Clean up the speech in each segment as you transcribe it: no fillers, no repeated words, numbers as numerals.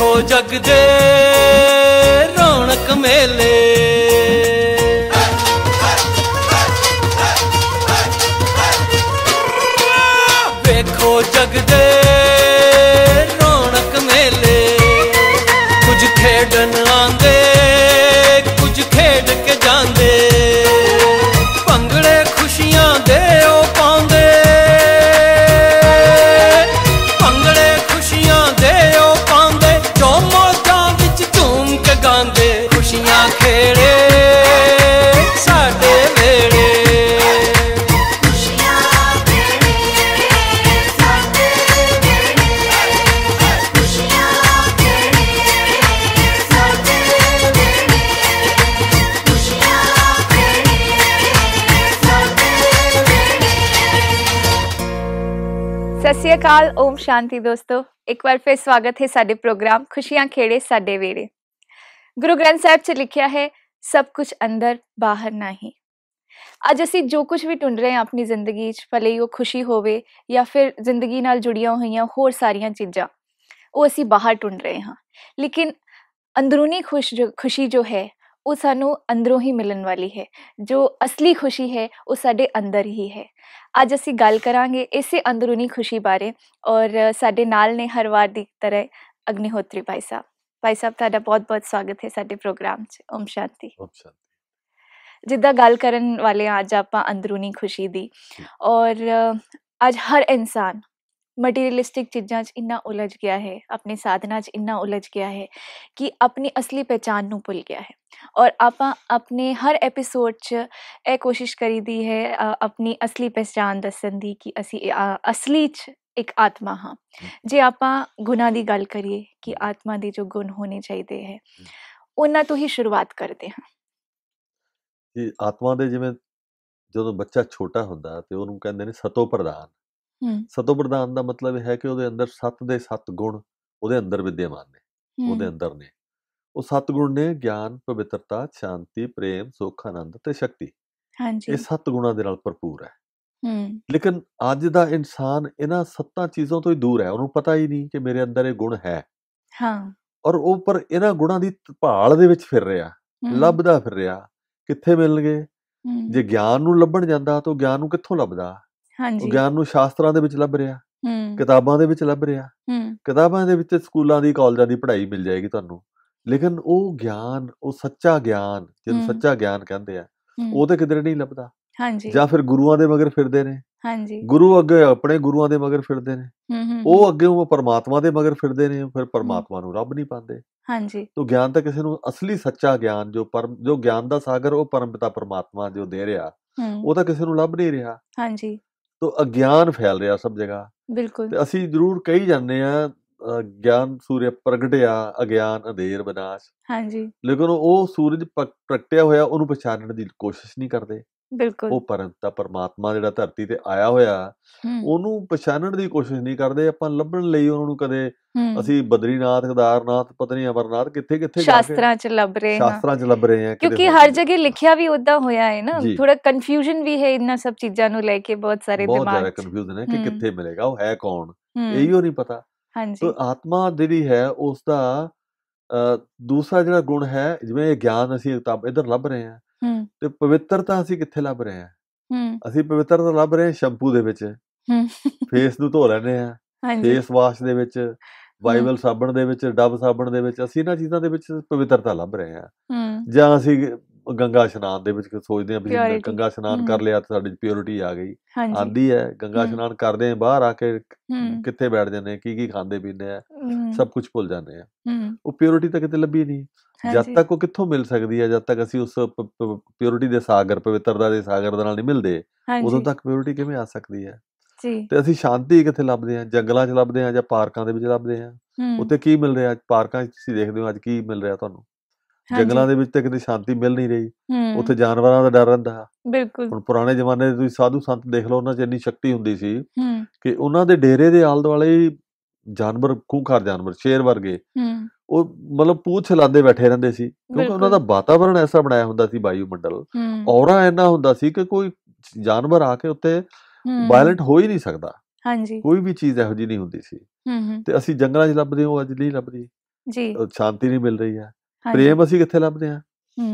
ਵੇਖੋ ਜਗ ਦੇ ਰੌਣਕ ਮੇਲੇ, ਵੇਖੋ ਜਗ ਦੇ ਰੌਣਕ ਮੇਲੇ, ਕੁਝ ਖੇਡਣ ਆਂਦੇ ਕੁਝ ਖੇਡ ਕੇ ਜਾਂਦੇ, ਭੰਗੜੇ ਖੁਸ਼ੀਆਂ ਦੇ ਉਹ ਪਾਉਂਦੇ, ਭੰਗੜੇ ਖੁਸ਼ੀਆਂ ਦੇ ਉਹ ਪਾਉਂਦੇ, ਜੋ ਮੌਜਾਂ ਵਿੱਚ ਝੂਮ ਕੇ ਗਾਉਂਦੇ, ਖੁਸ਼ੀਆਂ ਖੇੜੇ ਸਾਡੇ ਵੇੜੇ, ਖੁਸ਼ੀਆਂ ਖੇੜੇ ਸਾਡੇ ਵੇੜੇ, ਖੁਸ਼ੀਆਂ ਖੇੜੇ ਸਾਡੇ ਵੇੜੇ, ਖੁਸ਼ੀਆਂ ਖੇੜੇ ਸਾਡੇ ਵੇੜੇ। सत श्री अकाल, ओम शांति दोस्तों। एक बार फिर स्वागत है साडे प्रोग्राम खुशियां खेड़े साडे वेड़े। गुरु ग्रंथ साहिब च लिखिया है सब कुछ अंदर बाहर नहीं। अज असी जो कुछ भी ढूंढ रहे हैं अपनी जिंदगी च, भले ही वो खुशी होवे या फिर जिंदगी नाल जुड़ियां हुई होर सारियां चीज़ां, वो असी बाहर ढूंढ रहे हैं, लेकिन अंदरूनी खुशी जो है वो सानू अंदरों ही मिलन वाली है। जो असली खुशी है वो साडे अंदर ही है। ਅੱਜ ਅਸੀਂ ਗੱਲ ਕਰਾਂਗੇ ਇਸੇ ਅੰਦਰੂਨੀ ਖੁਸ਼ੀ ਬਾਰੇ, ਔਰ ਸਾਡੇ ਨਾਲ ਨੇ ਹਰ ਵਾਰ ਦੀ ਤਰ੍ਹਾਂ ਅਗਨੀਹੋਤਰੀ ਭਾਈ ਸਾਹਿਬ। ਭਾਈ ਸਾਹਿਬ ਤੁਹਾਡਾ ਬਹੁਤ-ਬਹੁਤ ਸਵਾਗਤ ਹੈ ਸਾਡੇ ਪ੍ਰੋਗਰਾਮ 'ਚ। ਓਮ ਸ਼ਾਂਤੀ। ਓਮ ਸ਼ਾਂਤੀ। ਜਿੱਦਾਂ ਗੱਲ ਕਰਨ ਵਾਲੇ ਹਾਂ ਅੱਜ ਆਪਾਂ ਅੰਦਰੂਨੀ ਖੁਸ਼ੀ ਦੀ, ਔਰ ਅੱਜ ਹਰ ਇਨਸਾਨ ਮਟੀਰੀਅਲਿਸਟਿਕ ਚੀਜ਼ਾਂ 'ਚ ਇੰਨਾ ਉਲਝ ਗਿਆ ਹੈ, ਆਪਣੀ ਸਾਧਨਾ 'ਚ ਇੰਨਾ ਉਲਝ ਗਿਆ ਹੈ ਕਿ ਆਪਣੀ ਅਸਲੀ ਪਹਿਚਾਨ ਨੂੰ ਭੁੱਲ ਗਿਆ ਹੈ। ਔਰ ਆਪਾਂ ਆਪਣੇ ਹਰ ਐਪੀਸੋਡ 'ਚ ਇਹ ਕੋਸ਼ਿਸ਼ ਕਰੀਦੀ ਹੈ ਆਪਣੀ ਅਸਲੀ ਪਹਿਚਾਨ ਦੱਸਣ ਦੀ ਕਿ ਅਸੀਂ ਅਸਲੀ 'ਚ ਇੱਕ ਆਤਮਾ ਹਾਂ। ਜੇ ਆਪਾਂ ਗੁਣਾਂ ਦੀ ਗੱਲ ਕਰੀਏ ਕਿ ਆਤਮਾ ਦੇ ਜੋ ਗੁਣ ਹੋਣੇ ਚਾਹੀਦੇ ਹੈ, ਉਹਨਾਂ ਤੋਂ ਹੀ ਸ਼ੁਰੂਆਤ ਕਰਦੇ ਹਾਂ। ਜੀ ਆਤਮਾ ਦੇ ਜਿਵੇਂ ਜਦੋਂ ਬੱਚਾ ਛੋਟਾ ਹੁੰਦਾ ਤੇ ਉਹਨੂੰ ਕਹਿੰਦੇ ਨੇ ਸਤੋ ਪ੍ਰਧਾਨ। ਸਤੋ ਪ੍ਰਧਾਨ ਦਾ ਮਤਲਬ ਇਹ ਹੈ ਕਿ ਉਹਦੇ ਅੰਦਰ 7 ਦੇ 7 ਗੁਣ ਉਹਦੇ ਅੰਦਰ ਵਿਦਿਆਮਾਨ ਨੇ, ਉਹਦੇ ਅੰਦਰ ਨੇ। ਉਹ 7 ਗੁਣ ਨੇ ਗਿਆਨ, ਪਵਿੱਤਰਤਾ, ਸ਼ਾਂਤੀ, ਪ੍ਰੇਮ, ਸੁੱਖ, ਆਨੰਦ ਤੇ ਸ਼ਕਤੀ। ਇਹ 7 ਗੁਣਾਂ ਦੇ ਨਾਲ ਭਰਪੂਰ ਹੈ। ਲੇਕਿਨ ਅੱਜ ਦਾ ਇਨਸਾਨ ਇਹਨਾਂ 7 ਚੀਜ਼ਾਂ ਤੋਂ ਹੀ ਦੂਰ ਹੈ। ਉਹਨੂੰ ਪਤਾ ਹੀ ਨਹੀਂ ਕਿ ਮੇਰੇ ਅੰਦਰ ਇਹ ਗੁਣ ਹੈ। ਔਰ ਉਹ ਪਰ ਇਹਨਾਂ ਗੁਣਾਂ ਦੀ ਭਾਲ ਦੇ ਵਿੱਚ ਫਿਰ ਰਿਹਾ, ਲੱਭਦਾ ਫਿਰ ਰਿਹਾ। ਕਿੱਥੇ ਮਿਲਣਗੇ? ਜੇ ਗਿਆਨ ਨੂੰ ਲੱਭਣ ਜਾਂਦਾ ਤਾਂ ਗਿਆਨ ਨੂੰ ਕਿੱਥੋਂ ਲੱਭਦਾ? ਉਹ ਗਿਆਨ ਨੂੰ ਸ਼ਾਸਤਰਾਂ ਦੇ ਵਿੱਚ ਲੱਭ ਰਿਹਾ, ਕਿਤਾਬਾਂ ਦੇ ਵਿੱਚ ਲੱਭ ਰਿਹਾ। ਕਿਤਾਬਾਂ ਦੇ ਵਿੱਚ ਸਕੂਲਾਂ ਦੀ, ਕਾਲਜਾਂ ਦੀ ਪੜ੍ਹਾਈ ਮਿਲ ਜਾਏਗੀ ਤੁਹਾਨੂੰ, ਲੇਕਿਨ ਉਹ ਗਿਆਨ, ਉਹ ਸੱਚਾ ਗਿਆਨ, ਜਿਹਨੂੰ ਸੱਚਾ ਗਿਆਨ ਕਹਿੰਦੇ ਆ, ਉਹ ਤੇ ਕਿਧਰੇ ਨਹੀਂ ਲੱਭਦਾ। ਜਾਂ ਫਿਰ ਗੁਰੂਆਂ ਦੇ ਮਗਰ ਫਿਰਦੇ ਨੇ, ਗੁਰੂ ਅੱਗੇ ਆਪਣੇ ਗੁਰੂਆਂ ਦੇ ਮਗਰ ਫਿਰਦੇ ਨੇ, ਉਹ ਅੱਗੇ ਉਹ ਪਰਮਾਤਮਾ ਦੇ ਮਗਰ ਫਿਰਦੇ ਨੇ, ਫਿਰ ਪਰਮਾਤਮਾ ਨੂੰ ਲੱਭ ਨਹੀਂ ਪਾਉਂਦੇ। ਤੋ ਗਿਆਨ ਤਾਂ ਕਿਸੇ ਨੂੰ ਅਸਲੀ ਸੱਚਾ ਗਿਆਨ, ਜੋ ਗਿਆਨ ਦਾ ਸਾਗਰ ਉਹ ਪਰਮ ਪਿਤਾ ਪਰਮਾਤਮਾ ਜੋ ਦੇ ਰਿਹਾ, ਉਹ ਤਾਂ ਕਿਸੇ ਨੂੰ ਲੱਭ ਨਹੀਂ ਰਿਹਾ। ਤੋ ਅਗਿਆਨ ਫੈਲ ਰਿਹਾ ਸਭ ਜਗ੍ਹਾ। ਬਿਲਕੁਲ। ਤੇ ਅਸੀਂ ਜ਼ਰੂਰ ਕਹੀ ਜਾਂਦੇ ਆ ਗਿਆਨ ਸੂਰਜ ਪ੍ਰਗਟਿਆ, ਅਗਿਆਨ ਅੰਧੇਰ ਵਿਨਾਸ਼। ਲੇਕਿਨ ਉਹ ਸੂਰਜ ਪ੍ਰਗਟਿਆ ਹੋਇਆ ਉਹਨੂੰ ਪਛਾਣਨ ਦੀ ਕੋਸ਼ਿਸ਼ ਨਹੀਂ ਕਰਦੇ। ਉਹ ਪਰਮਪਿਤਾ ਪਰਮਾਤਮਾ ਜਿਹੜਾ ਧਰਤੀ ਤੇ ਆਇਆ ਹੋਇਆ ਉਹਨੂੰ ਪਛਾਣਨ ਦੀ ਕੋਸ਼ਿਸ਼ ਨਹੀਂ ਕਰਦੇ। ਆਪਾਂ ਲੱਭਣ ਲਈ ਉਹਨੂੰ ਕਦੇ ਅਸੀਂ ਬਦਰੀਨਾਥ, ਕੇਦਾਰਨਾਥ, ਪਤਾ ਨੀ ਅਮਰਨਾਥ ਕਿੱਥੇ ਕਿੱਥੇ ਸ਼ਾਸਤਰਾਂ 'ਚ ਲੱਭ ਰਹੇ ਹਾਂ, ਕਿਉਂਕਿ ਹਰ ਜਗ੍ਹਾ ਲਿਖਿਆ ਵੀ ਓਦਾਂ ਹੋਇਆ ਹੈ ਨਾ। ਥੋੜਾ ਕਨਫਿਊਜ਼ਨ ਵੀ ਹੈ ਇਹਨਾਂ ਸਭ ਚੀਜ਼ਾਂ ਨੂੰ ਲੈ ਕੇ, ਬਹੁਤ ਸਾਰੇ ਦਿਮਾਗ 'ਚ ਕਨਫਿਊਜ਼ਨ ਹੈ ਕਿ ਕਿੱਥੇ ਮਿਲੇਗਾ, ਉਹ ਹੈ ਕੌਣ, ਇਹੀ ਨਹੀਂ ਪਤਾ। ਤੋ ਆਤਮਾ ਜਿਹੜੀ ਹੈ ਉਸਦਾ ਦੂਸਰਾ ਜਿਹੜਾ ਗੁਣ ਹੈ, ਜਿਵੇਂ ਇਹ ਗਿਆਨ ਅਸੀਂ ਇੱਧਰ ਲੱਭ ਰਹੇ ਹਾਂ, ਤੇ ਪਵਿੱਤਰਤਾ ਅਸੀਂ ਕਿੱਥੇ ਲੱਭ ਰਹੇ ਹਾਂ? ਅਸੀਂ ਪਵਿੱਤਰਤਾ ਲੱਭ ਰਹੇ ਹਾਂ ਸ਼ੈਂਪੂ ਦੇ ਵਿੱਚ, ਫੇਸ ਨੂੰ ਧੋ ਲੈਂਦੇ ਹਾਂ, ਫੇਸ ਵਾਸ਼ ਦੇ ਵਿੱਚ, ਬਾਈਬਲ ਸਾਬਣ ਦੇ ਵਿੱਚ, ਡੱਬ ਸਾਬਣ ਦੇ ਵਿੱਚ, ਅਸੀਂ ਇਹਨਾਂ ਚੀਜ਼ਾਂ ਦੇ ਵਿੱਚ ਪਵਿੱਤਰਤਾ ਲੱਭ ਰਹੇ ਹਾਂ। ਜਾਂ ਅਸੀਂ ਗੰਗਾ ਇਸ਼ਨਾਨ ਦੇ ਵਿੱਚ ਸੋਚਦੇ ਹਾਂ ਵੀ ਗੰਗਾ ਇਸ਼ਨਾਨ ਕਰ ਲਿਆ ਤਾਂ ਸਾਡੀ ਪਿਓਰਿਟੀ ਆ ਗਈ, ਆਂਦੀ ਹੈ। ਗੰਗਾ ਇਸ਼ਨਾਨ ਕਰਦੇ ਹਾਂ, ਬਾਹਰ ਆ ਕੇ ਕਿੱਥੇ ਬੈਠ ਜਾਂਦੇ, ਕੀ ਖਾਂਦੇ ਪੀਂਦੇ ਆ, ਸਭ ਕੁਛ ਭੁੱਲ ਜਾਂਦੇ ਆ। ਉਹ ਪਿਓਰਿਟੀ ਤਾਂ ਕਿਤੇ ਲੱਭੀ ਨਹੀਂ। ਜਦ ਤੱਕ ਉਹ ਕਿੱਥੋਂ ਮਿਲ ਸਕਦੀ ਹੈ? ਜਦ ਤੱਕ ਅਸੀਂ ਉਸ ਪਿਓਰਿਟੀ ਦੇ ਸਾਗਰ, ਪਵਿੱਤਰਤਾ ਦੇ ਸਾਗਰ ਦੇ ਨਾਲ ਨਹੀਂ ਮਿਲਦੇ, ਉਦੋਂ ਤੱਕ ਪਿਓਰਿਟੀ ਕਿਵੇਂ ਆ ਸਕਦੀ ਹੈ? ਤੇ ਅਸੀਂ ਸ਼ਾਂਤੀ ਕਿੱਥੇ ਲੱਭਦੇ ਹਾਂ? ਜੰਗਲਾਂ 'ਚ ਲੱਭਦੇ ਹਾਂ ਜਾਂ ਪਾਰਕਾਂ ਦੇ ਵਿੱਚ ਲੱਭਦੇ ਹਾਂ। ਉੱਥੇ ਕੀ ਮਿਲ ਰਿਹਾ? ਪਾਰਕਾਂ 'ਚ ਤੁਸੀਂ ਦੇਖਦੇ ਹੋ ਅੱਜ ਕੀ ਮਿਲ ਰਿਹਾ ਤੁਹਾਨੂੰ? ਜੰਗਲਾਂ ਦੇ ਵਿੱਚ ਤਾਂ ਕਿਤੇ ਸ਼ਾਂਤੀ ਮਿਲ ਨਹੀਂ ਰਹੀ, ਉੱਥੇ ਜਾਨਵਰਾਂ ਦਾ ਡਰ ਰਹਿੰਦਾ। ਹੁਣ ਪੁਰਾਣੇ ਜ਼ਮਾਨੇ ਦੇ ਤੁਸੀਂ ਸਾਧੂ ਸੰਤ ਦੇਖ ਲਓ, ਉਹਨਾਂ 'ਚ ਇੰਨੀ ਸ਼ਕਤੀ ਹੁੰਦੀ ਸੀ ਕਿ ਉਹਨਾਂ ਦੇ ਡੇਰੇ ਦੇ ਆਲੇ ਦੁਆਲੇ ਜਾਨਵਰ, ਖੂੰਖਾਰ ਜਾਨਵਰ, ਸ਼ੇਰ ਵਰਗੇ, ਉਹ ਮਤਲਬ ਪੂਛ ਹਿਲਾਉਂਦੇ ਬੈਠੇ ਰਹਿੰਦੇ ਸੀ, ਕਿਉਂਕਿ ਉਹਨਾਂ ਦਾ ਵਾਤਾਵਰਨ ਐਸਾ ਬਣਾਇਆ ਹੁੰਦਾ ਸੀ, ਵਾਯੂਮੰਡਲ ਔਰਾ ਇੰਨਾ ਹੁੰਦਾ ਸੀ ਕਿ ਕੋਈ ਜਾਨਵਰ ਆ ਕੇ ਉੱਤੇ ਵਾਇਲੈਂਟ ਹੋ ਹੀ ਨਹੀਂ ਸਕਦਾ। ਕੋਈ ਵੀ ਚੀਜ਼ ਇਹੋ ਜਿਹੀ ਨਹੀਂ ਹੁੰਦੀ ਸੀ। ਤੇ ਅਸੀਂ ਜੰਗਲਾਂ 'ਚ ਲੱਭਦੇ, ਉਹ ਅੱਜ ਨਹੀਂ ਲੱਭਦੀ। ਸ਼ਾਂਤੀ ਨਹੀਂ ਮਿਲ ਰਹੀ ਹੈ। ਪ੍ਰੇਮ ਅਸੀਂ ਕਿੱਥੇ ਲੱਭਦੇ ਹਾਂ?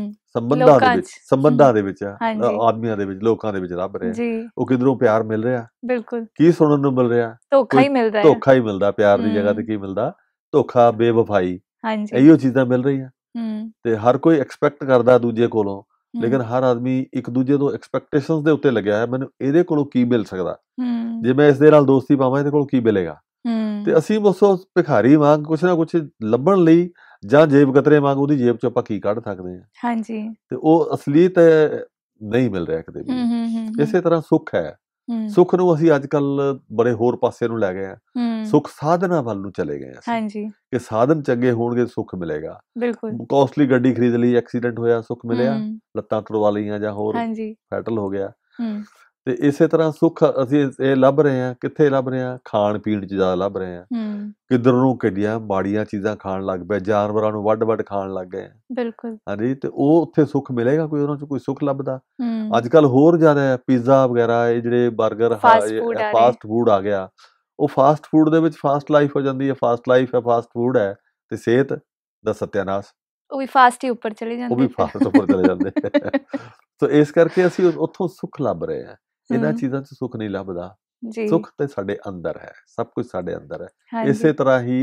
ਸੰਬੰਧਾਂ ਦੇ ਵਿੱਚ, ਆਦਮੀਆਂ ਦੇ ਵਿੱਚ, ਲੋਕਾਂ ਦੇ ਵਿੱਚ ਲੱਭ ਰਹੇ ਆ। ਉਹ ਕਿਧਰੋਂ ਪਿਆਰ ਮਿਲ ਰਿਹਾ? ਬਿਲਕੁਲ। ਕੀ ਸੁਣਨ ਨੂੰ ਮਿਲ ਰਿਹਾ? ਧੋਖਾ ਹੀ ਮਿਲਦਾ। ਪਿਆਰ ਦੀ ਜਗ੍ਹਾ ਤੇ ਕੀ ਮਿਲਦਾ? ਧੋਖਾ, ਬੇਵਫਾਈ, ਇਹੀਓ ਚੀਜ਼ਾਂ ਮਿਲ ਰਹੀਆਂ। ਤੇ ਹਰ ਕੋਈ ਐਕਸਪੈਕਟ ਕਰਦਾ ਦੂਜੇ ਕੋਲੋਂ, ਲੇਕਿਨ ਹਰ ਆਦਮੀ ਇੱਕ ਦੂਜੇ ਤੋਂ ਐਕਸਪੈਕਟੇਸ਼ਨਸ ਦੇ ਉੱਤੇ ਲੱਗਿਆ ਹੈ। ਮੈਨੂੰ ਇਹਦੇ ਕੋਲੋਂ ਕੀ ਮਿਲ ਸਕਦਾ? ਜੇ ਮੈਂ ਇਸ ਦੇ ਨਾਲ ਦੋਸਤੀ ਪਾਵਾਂ, ਇਹਦੇ ਕੋਲ ਕੀ ਮਿਲੇਗਾ? ਤੇ ਅਸੀਂ ਬਸ ਉਸ ਭਿਖਾਰੀ ਵਾਂਗ ਕੁਛ ਨਾ ਕੁਛ ਲੱਭਣ ਲਈ, ਜਾਂ ਜੇਬ ਕਤਰੇ ਵਾਂਗ ਉਹਦੀ ਜੇਬ ਚੋਂ ਆਪਾਂ ਕੀ ਕੱਢ ਸਕਦੇ ਹਾਂ। ਤੇ ਉਹ ਅਸਲੀਅਤ ਨਹੀਂ ਮਿਲ ਰਿਹਾ ਕਿਤੇ ਵੀ। ਇਸੇ ਤਰ੍ਹਾਂ ਸੁੱਖ ਹੈ। ਸੁੱਖ ਨੂੰ ਅਸੀਂ ਅੱਜ ਕੱਲ ਬੜੇ ਹੋਰ ਪਾਸੇ ਨੂੰ ਲੈ ਗਏ ਆ। ਸੁੱਖ ਸਾਧਨਾਂ ਵੱਲ ਨੂੰ ਚਲੇ ਗਏ ਅਸੀਂ, ਕਿ ਸਾਧਨ ਚੰਗੇ ਹੋਣਗੇ ਸੁੱਖ ਮਿਲੇਗਾ। ਕੋਸਟਲੀ ਗੱਡੀ ਖਰੀਦ ਲਈ, ਐਕਸੀਡੈਂਟ ਹੋਇਆ, ਸੁੱਖ ਮਿਲਿਆ, ਲੱਤਾਂ ਤੁੜਵਾ ਲਈਆਂ ਜਾਂ ਹੋਰ ਫੈਟਲ ਹੋ ਗਿਆ। ਤੇ ਇਸੇ ਤਰ੍ਹਾਂ ਸੁੱਖ ਅਸੀਂ ਇਹ ਲੱਭ ਰਹੇ ਹਾਂ। ਕਿੱਥੇ ਲੱਭ ਰਹੇ ਹਾਂ? ਖਾਣ ਪੀਣ 'ਚ ਜ਼ਿਆਦਾ ਲੱਭ ਰਹੇ ਹਾਂ। ਕਿੱਧਰ ਨੂੰ ਕਿੱਡੀਆਂ ਮਾੜੀਆਂ ਚੀਜ਼ਾਂ ਖਾਣ ਲੱਗ ਪਏ, ਜਾਨਵਰਾਂ ਨੂੰ ਵੱਢ ਖਾਣ ਲੱਗ ਗਏ। ਬਿਲਕੁਲ। ਹਾਂਜੀ। ਤੇ ਉਹ ਉੱਥੇ ਸੁੱਖ ਮਿਲੇਗਾ ਕੋਈ? ਉਹਨਾਂ 'ਚ ਕੋਈ ਸੁੱਖ ਲੱਭਦਾ? ਅੱਜ ਕੱਲ ਹੋਰ ਜ਼ਿਆਦਾ ਹੈ। ਪੀਜ਼ਾ ਵਗੈਰਾ, ਇਹ ਜਿਹੜੇ ਬਰਗਰ, ਫਾਸਟ ਫੂਡ ਆ ਗਿਆ। ਉਹ ਫਾਸਟ ਫੂਡ ਦੇ ਵਿੱਚ ਫਾਸਟ ਲਾਈਫ ਹੋ ਜਾਂਦੀ ਹੈ। ਫਾਸਟ ਲਾਈਫ ਹੈ, ਫਾਸਟ ਫੂਡ ਹੈ, ਤੇ ਸਿਹਤ ਦਾ ਸਤਿਆਨਾਸ਼। ਉਹ ਵੀ ਫਾਸਟ ਹੀ ਉੱਪਰ ਚਲੇ ਜਾਂਦੇ। ਸੋ ਇਸ ਕਰਕੇ ਅਸੀਂ ਉੱਥੋਂ ਸੁੱਖ ਲੱਭ ਰਹੇ ਹਾਂ। ਇਹਨਾਂ ਚੀਜ਼ਾਂ 'ਚ ਸੁੱਖ ਨਹੀਂ ਲੱਭਦਾ। ਸੁੱਖ ਤੇ ਸਾਡੇ ਅੰਦਰ ਹੈ, ਸਭ ਕੁਝ ਸਾਡੇ ਅੰਦਰ ਹੈ। ਇਸੇ ਤਰ੍ਹਾਂ ਹੀ